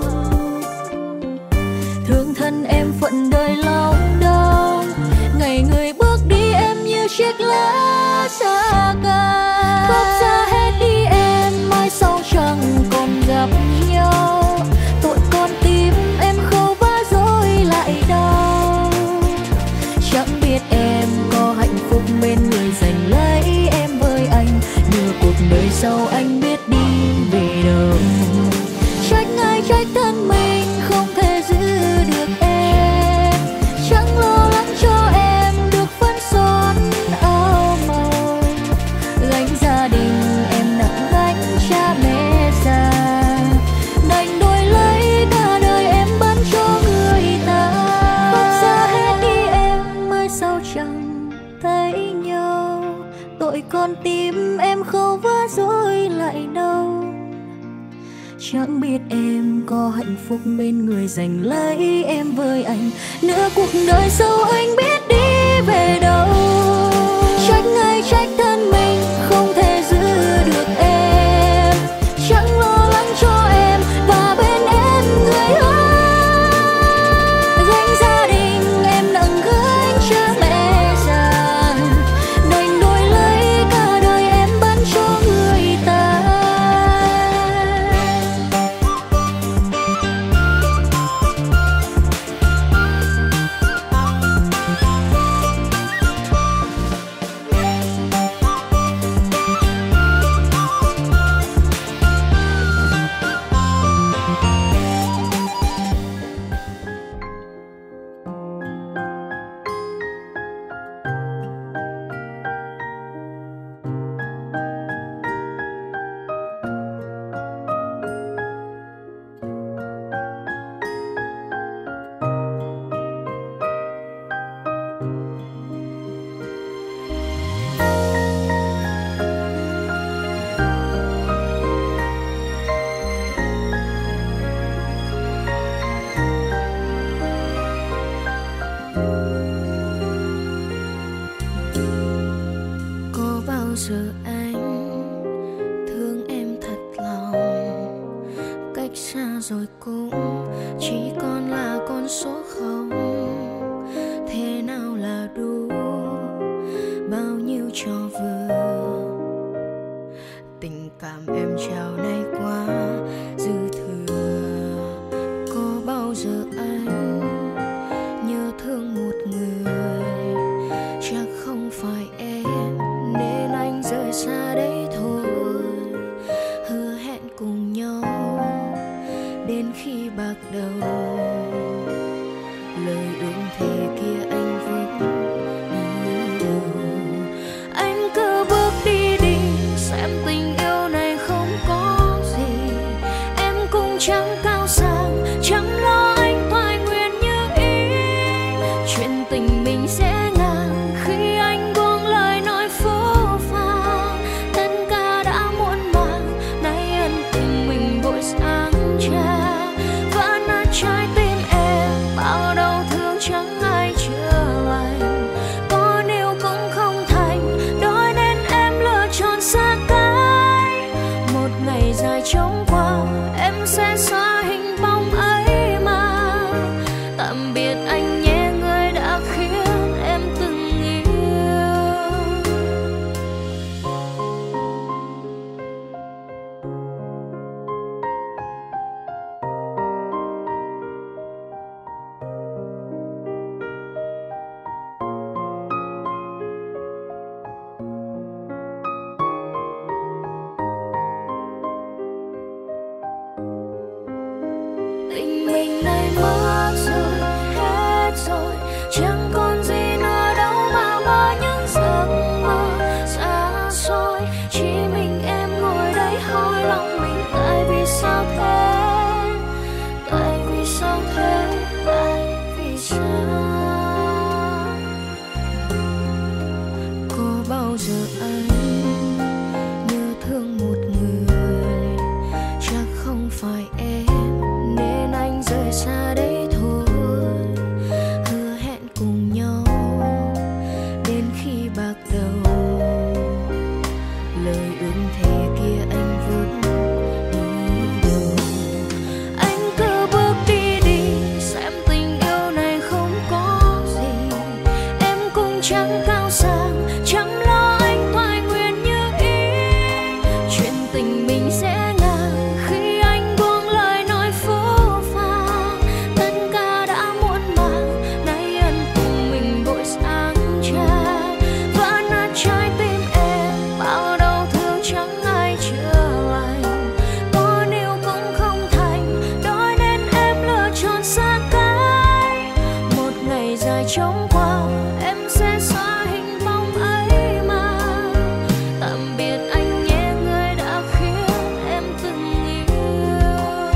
Thương thân em phận đời lòng đong, ngày người bước đi em như chiếc lá xa cành. Khóc ra hết đi em, mai sau chẳng còn gặp nhau. Tội con tim em khâu vá dối lại đau. Chẳng biết em có hạnh phúc bên người giành lấy em với anh, như cuộc đời sau anh biết đi về đâu. Trách ai trách thân mình không thể giữ được em, chẳng lo lắng cho em được phấn son áo màu. Gánh gia đình em nặng gánh cha mẹ già, đành đổi lấy cả đời em bán cho người ta. Khóc ra hết đi em, mai sau chẳng thấy nhau. Tội con tim em khâu vá dối lại đâu. Chẳng biết em có hạnh phúc bên người giành lấy em với anh, nửa cuộc đời sau anh biết đi về đâu. Trách ai trách thân mình không thể giữ được em, chẳng lo lắng cho em và bên em người ơi. Gánh gia đình em nặng gánh cha mẹ già, đành đổi lấy cả đời em bán cho người ta. rồi cũng chỉ còn là con số không. Thế nào là đủ, bao nhiêu cho vừa. Tình cảm em trao này quá dư thừa. Có bao giờ anh nhớ thương một người, chắc không phải em nên anh rời xa đấy thôi. Hứa hẹn cùng nhau đến khi bạc đầu, lời ước thề kia anh vẫn đi đâu. Anh cứ bước đi đi, xem tình yêu này không có gì. Em cũng chẳng cao sang, chẳng lo anh toại nguyện như ý. Chuyện tình mình sẽ ngang khi anh buông lời nói phũ phàng. Tất cả đã muộn màng, nay ân tình mình vội sáng trang. Vỡ nát trái tim em, bao đau thương chẳng ai chữa lành. Có điều cũng không thành, đôi nên em lựa chọn xa cách. Một ngày dài trống qua, em sẽ xóa hình bóng ấy mà. Tạm biệt anh nhé, người đã khiến em từng yêu. Tình mình này mất rồi, hết rồi, chẳng còn gì nữa đâu mà mơ những giấc mơ xa xôi. Chỉ mình em ngồi đây hỏi lòng mình, tại vì sao thế, tại vì sao thế, tại vì sao. Có bao giờ anh nhớ thương một người, chắc không phải em nên anh rời xa đấy thôi. Hứa hẹn cùng nhau đến khi bạc đầu, lời ước thề kia anh vẫn đi đâu. Anh cứ bước đi đi, xem tình yêu này không có gì. Em cũng chẳng cao sang, chẳng lo anh toại nguyện như ý. Chuyện tình mình sẽ ngang khi anh buông lời nói phũ phàng. Tất cả đã muộn màng, nay ân tình mình vội sáng trang. Vỡ nát trái tim em, bao đau thương chẳng ai chữa lành. Có điều cũng không thành, đôi nên em lựa chọn xa cách. Một ngày dài trống qua, em sẽ xóa hình bóng ấy mà. Tạm biệt anh nhé, người đã khiến em từng yêu.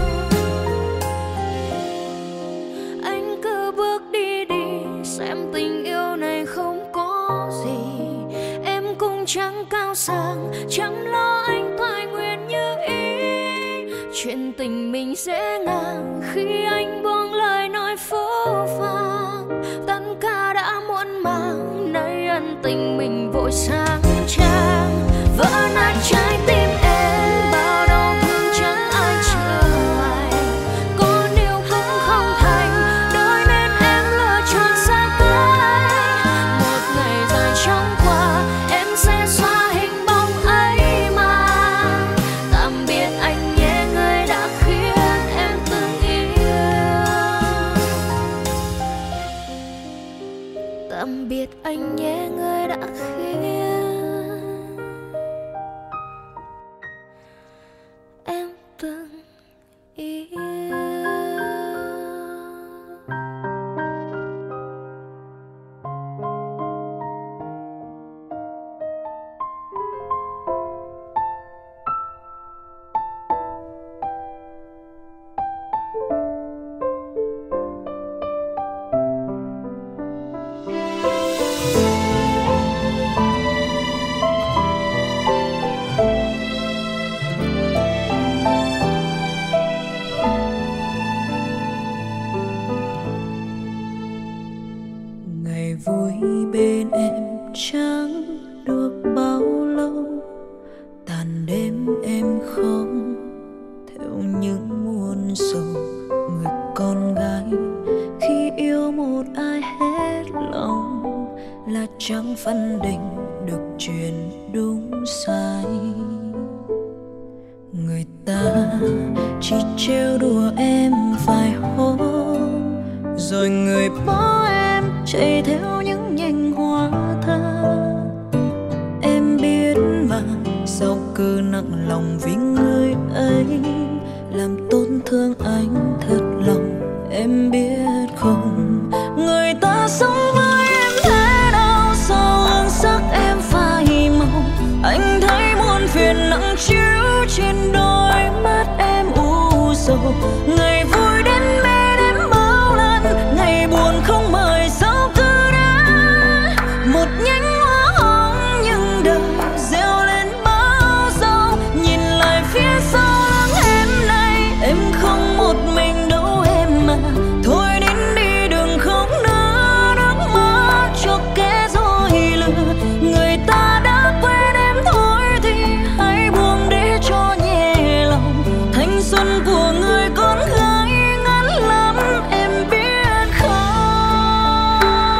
Anh cứ bước đi đi, xem tình yêu này không có gì. Em cũng chẳng cao sang, chẳng lo anh toại nguyện như ý. Chuyện tình mình sẽ ngang khi anh buông lời nói phũ phàng. Tất cả đã muộn màng, nay ân tình mình vội sáng trang. Vỡ nát trái tim em, bao đau thương chẳng ai chữa lành. Có điều cũng không thành, đôi nên em lựa chọn xa cách. Một ngày dài trống qua, em sẽ xóa hình bóng ấy mà. Tạm biệt anh nhé, người đã khiến em từng yêu. Tạm biệt anh nhé, người đã khiến em từng yêu. buồn sầu. Người con gái khi yêu một ai hết lòng là chẳng phân định được chuyện đúng sai. Người ta chỉ trêu đùa em vài hôm, rồi người bỏ em chạy theo những nhành hoa thơm. Em biết mà sao cứ nặng lòng vì người ấy làm tổn thương anh thật lòng. Em biết không, người ta sống với em thế nào, sao hương sắc em phai màu. Anh thấy muôn phiền nặng chiếu trên đôi mắt em u sầu. Ngày vui đến mê đến bao lần, ngày buồn không mời sao cứ đã. Một nhánh hoa hồng nhưng đời gieo lên bao sầu. Nhìn lại phía sau lưng em này, em không một mình đâu em mà. Thôi đến đi đừng khóc nữa, nước mắt cho kẻ dối lừa. Người ta đã quên em thôi thì hãy buông để cho nhẹ lòng. Thanh xuân của người con gái ngắn lắm em biết không.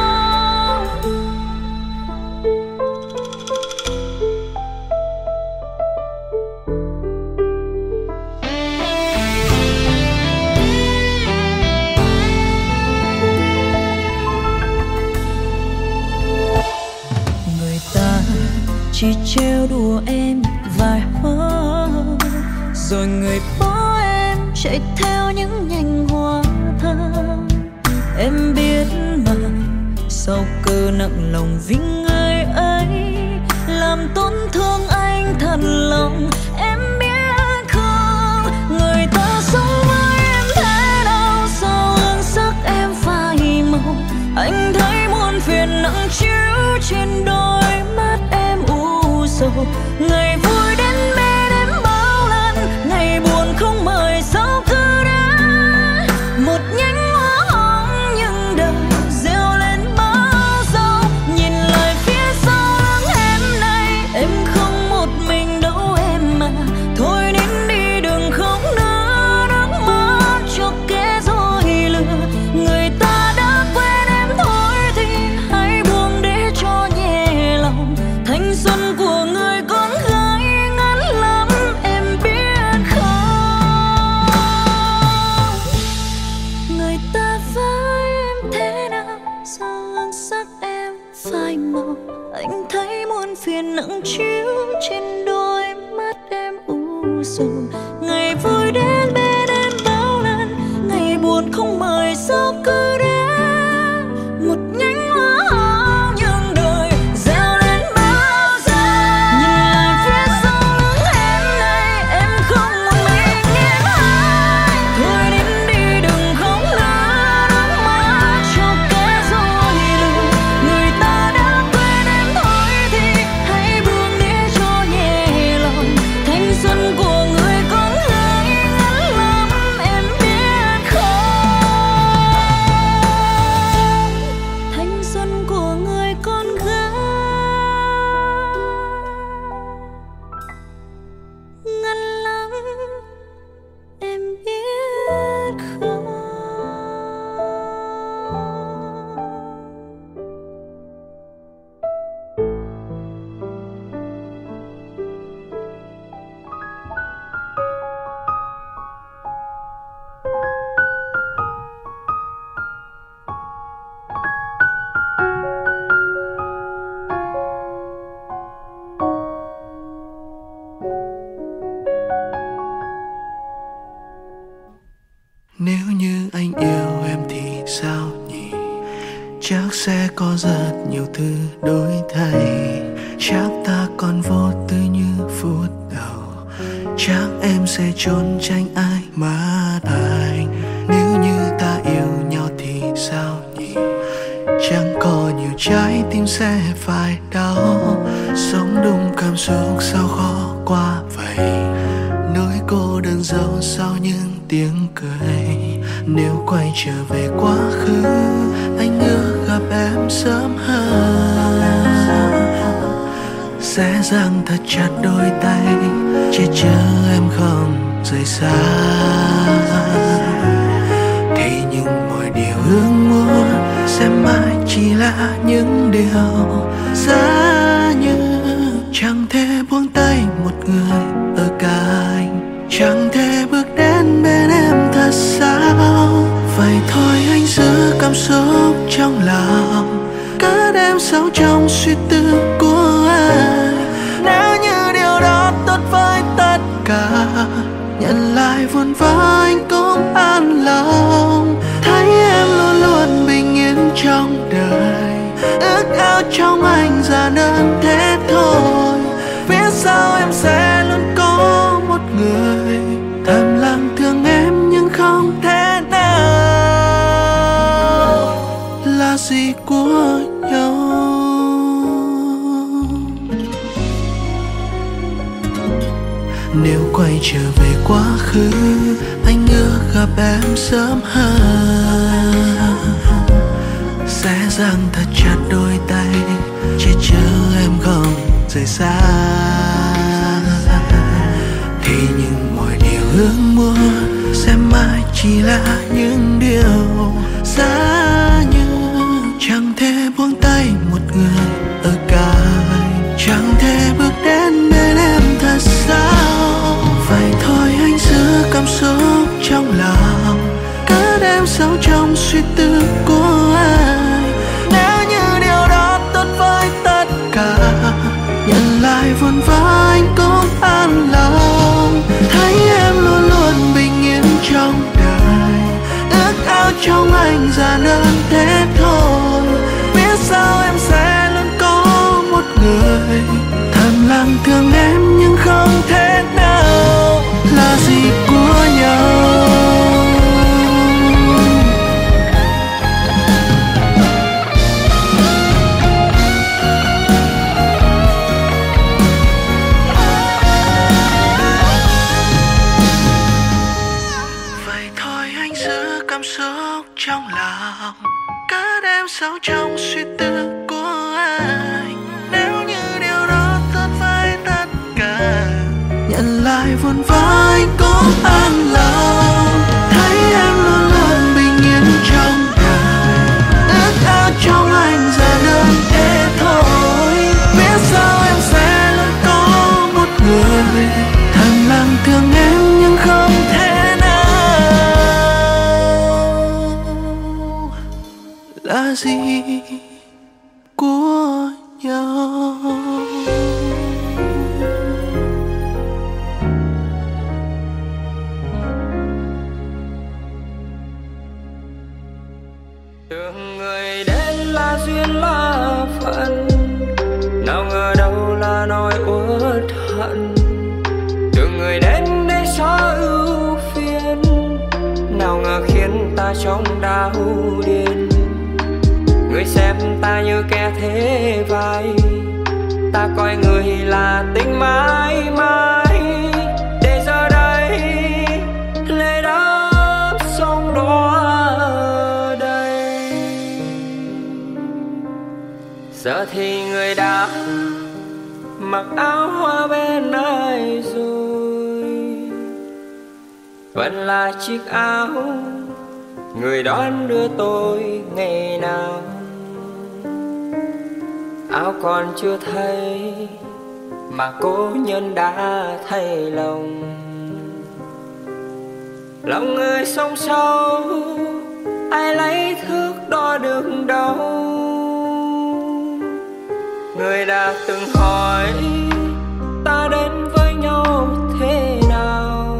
Người ta chỉ trêu đùa em vài hôm, rồi người bỏ em chạy theo những nhành hoa thơm. Em biết mà sao cứ nặng lòng vì người ấy làm tổn thương anh thật lòng. Em biết không, người ta sống với em thế nào, sao hương sắc em phai màu. Anh thấy muôn phiền nặng chiếu trên đôi mắt em u sầu. Ngày vui đến mê đến bao lần, ngày buồn không mời sao cứ đã. Một nhánh hoa hồng nhưng đời gieo lên bao sầu. Nhìn lại phía sau lưng em này, em không một mình đâu em mà. Thôi đến đi đừng khóc nữa, nước mắt cho kẻ dối lừa. Người ta đã quên em thôi thì hãy buông để cho nhẹ lòng. Thanh xuân của người con gái ngắn lắm em biết không. Người ta với em thế nào, sao hương sắc em phai màu. Anh thấy muôn phiền nặng chiếu trên đôi mắt em u sầu. Ngày vui đến bên em bao lần, ngày buồn không mời sao cứ đến. Một nhánh hoa hồng nhưng đời gieo lên bao giờ. Nhìn lại phía sau lưng em này, em không một mình em hai. Thôi đến đi đừng khóc nữa, nước mắt cho kẻ dối lừa. Người ta đã quên em thôi thì hãy buông để cho nhẹ lòng. Thanh xuân của người con gái ngắn lắm em biết không. Thanh xuân của người con gái ngắn lắm em biết không. Nếu như anh yêu em thì sao nhỉ? Chắc sẽ có rất nhiều thứ đổi thay. Chắc ta còn vô tư như phút đầu. Chắc em sẽ trốn tránh ai mà anh. Nếu như ta yêu nhau thì sao nhỉ? Chẳng có nhiều trái tim sẽ phải đau. Sống đúng cảm xúc sao khó qua vậy. Nỗi cô đơn giấu sau những tiếng cười. Nếu quay trở về quá khứ, anh ước gặp em sớm hơn. Sẽ giằng thật chặt đôi tay, che chở em không rời xa. chỉ là những điều giá như chẳng thể buông tay một người ở cạnh, chẳng thể bước đến bên em thật sao. Vậy thôi anh giữ cảm xúc trong lòng, cất em sâu trong suy tư của anh. Nếu như điều đó tốt với tất cả, nhận lại vun vá anh cũng an lòng. Thấy em luôn luôn bình yên trong đời, ước ao trong anh giản đơn thế thôi. Phía sau em sẽ luôn có một người thầm lặng thương em nhưng không thể nào là gì của nhau. Nếu quay trở về quá khứ, anh ước gặp em sớm hơn, sẽ giang thật chặt đôi tay che chở em không rời xa. Thế nhưng mọi điều ước muốn sẽ mãi chỉ là những điều giá như chẳng thể buông tay một người ở cạnh, chẳng thể bước đến bên em thật sao. Vậy thôi anh giữ cảm xúc trong lòng, cất em sâu trong suy tư của anh. Nếu như điều đó tốt với tất cả, nhận lại vun vá anh cũng an lòng. Thấy em luôn luôn bình yên trong đời, ước ao trong anh giản đơn thế thôi. Biết sao em sẽ luôn có một người thầm lặng thương em nhưng không thể nào là gì của nhau. Trong lòng cất em sâu trong suy tư của anh. Nếu như điều đó tốt với tất cả, nhận lại vun vá anh cũng an lòng. Thấy em luôn luôn bình yên trong đời, ước ao trong anh giản đơn thế thôi. Biết sao em sẽ luôn có một người thầm lặng thương em nhưng không thể nào là gì của nhau. Từng người đến là duyên là phận, nào ngờ đâu là nỗi uất hận. Từng người đến để xóa ưu phiền, nào ngờ khiến ta trong đau điên. Người xem ta như kẻ thế vai, ta coi người là tình mãi mãi. Để giờ đây lệ đáp sông đỏ đầy. Giờ thì người đã mặc áo hoa bên ai rồi, vẫn là chiếc áo người đón đưa tôi ngày nào. Áo còn chưa thấy mà cố nhân đã thay lòng. Lòng người sông sâu ai lấy thước đo được đâu. Người đã từng hỏi ta đến với nhau thế nào,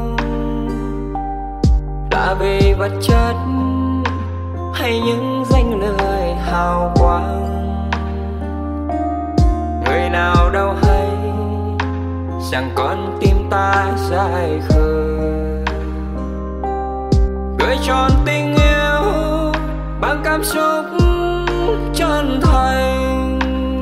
là vì vật chất hay những danh lời hào quang. Người nào đâu hay rằng con tim ta dài khờ, gửi tròn tình yêu bằng cảm xúc chân thành.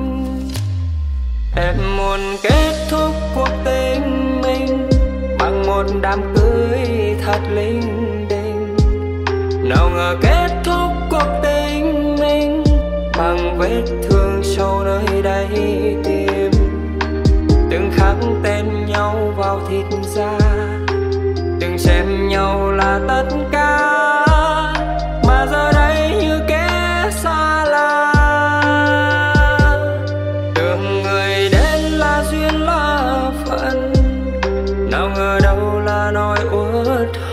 Em muốn kết thúc cuộc tình mình bằng một đám cưới thật linh đình. Nào ngờ kết thúc cuộc tình mình bằng vết thương sâu nơi đáy tim. Từng khắc tên nhau vào thịt da, từng xem nhau là tất cả, mà giờ đây như kẻ xa lạ.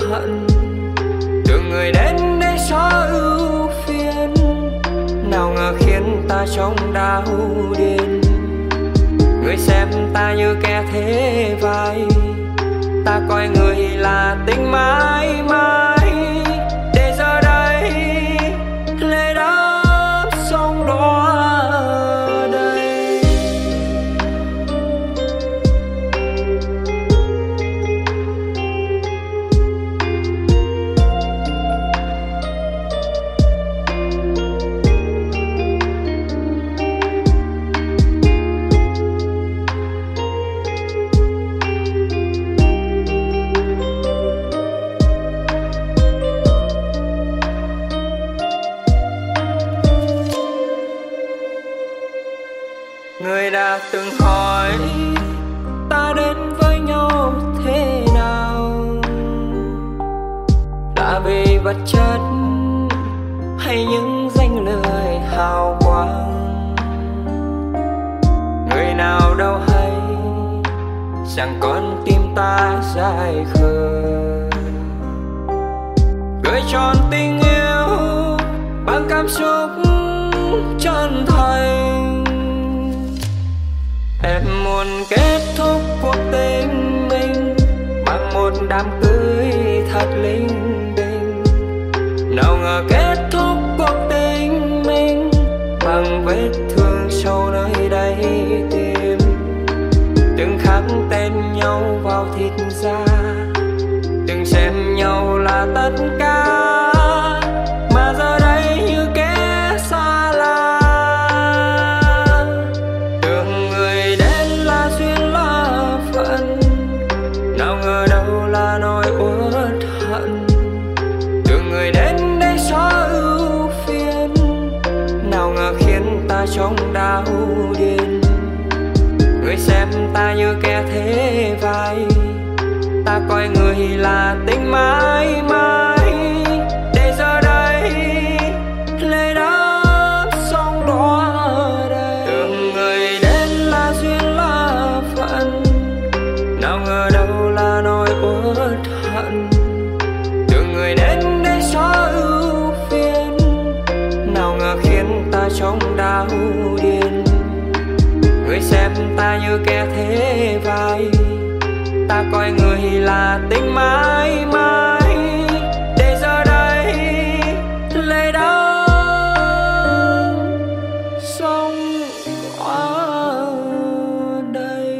hận. Từng người đến để xóa ưu phiền, nào ngờ khiến ta trong đau điên. Người xem ta như kẻ thế vai, ta coi người là tình mãi mãi. Để giờ đây lệ đáp sông đỏ đây. Người đã từng hỏi ta đến với nhau thế nào, là vì vật chất hay những danh lời hào quang. Người nào đâu hay rằng con tim ta dại khờ, gửi tròn tình yêu bằng cảm xúc chân thành. Em muốn kết thúc cuộc tình mình bằng một đám cưới thật linh đình. Nào ngờ kết thúc cuộc tình mình bằng vết thương sâu nơi đáy tim. Từng khắc tên nhau vào thịt da, từng xem nhau là tất cả, mà giờ đây như kẻ xa lạ. Nào ngờ đâu là nỗi uất hận. Từng người đến để xóa ưu phiền, nào ngờ khiến ta trong đau điên. Người xem ta như kẻ thế vai, ta coi người là tình mãi mãi. Để giờ đây lệ đáp sông đỏ đây. Từng người đến là duyên là phận, nào ngờ đâu là nỗi uất hận. Từng người đến để xóa ưu phiền, nào ngờ khiến ta trong đau điên. Người xem ta như kẻ thế vai, ta coi người là tình mãi mãi. Để giờ đây lệ đáp sông đỏ đây.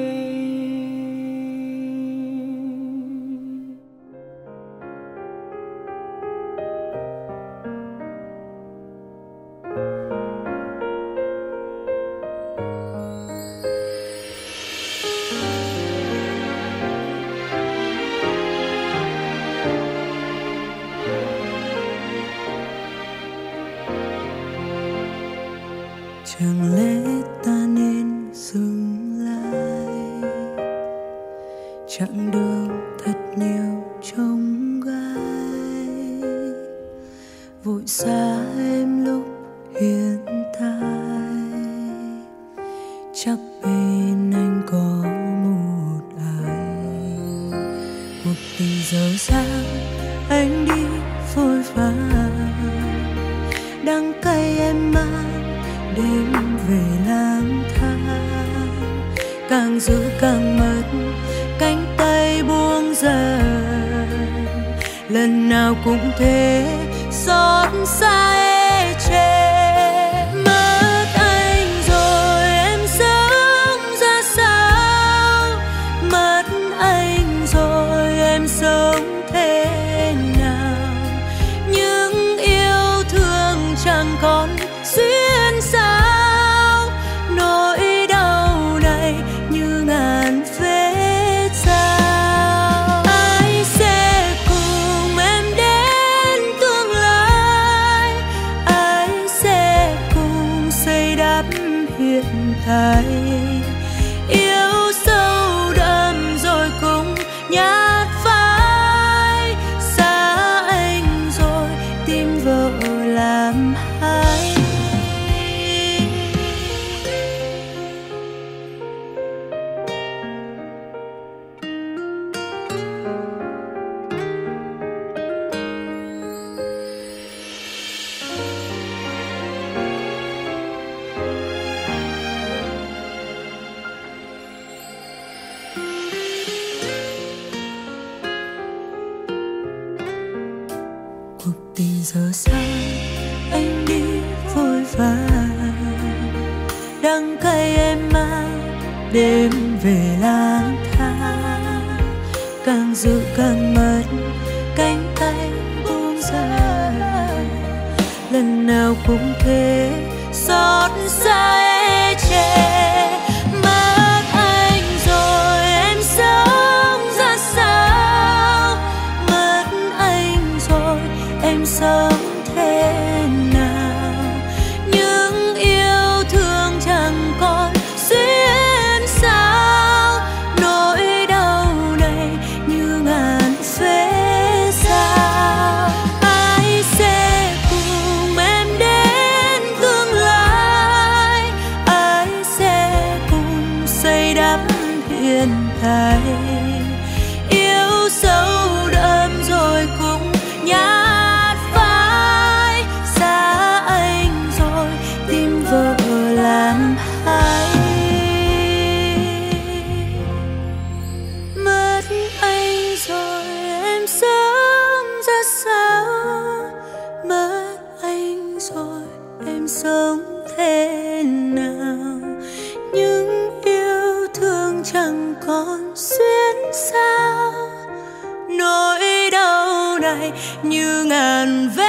Chẳng lẽ ta nên dừng lại, chặng đường thật nhiều trông gai, vội xa em lúc hiện tại. Chắc bên anh có một ai, cuộc tình dở dang anh đi vội vã, đắng cay em mang đêm về lang thang. Càng giữ càng mất, cánh tay buông dần, lần nào cũng thế xót xa ê chề. Mất anh rồi em sống ra sao, mất anh rồi em sống thế nào. Những yêu thương chẳng còn duyên sao, nỗi đau này như ngàn vết dao. Ai sẽ cùng em đến tương lai, cuộc tình giờ xa, anh đi vội vàng, đắng cay em mang đêm về lang thang, càng giữ càng mất cánh tay buông rơi, lần nào cũng thế xót xa ê chề. Mất anh rồi em sống ra sao, mất anh rồi em sống thế nào, những yêu thương chẳng còn xuyên sao, nỗi đau này như ngàn phế sao. Ai sẽ cùng em đến tương lai, ai sẽ cùng xây đắp hiện tại, yêu sâu đậm rồi cũng nhạt phai, xa anh rồi tìm vợ làm hai. Mất anh rồi em sống ra sao, mất anh rồi em sống thế nào, những yêu thương chẳng còn xuyên sao, nỗi đau này như ngàn vết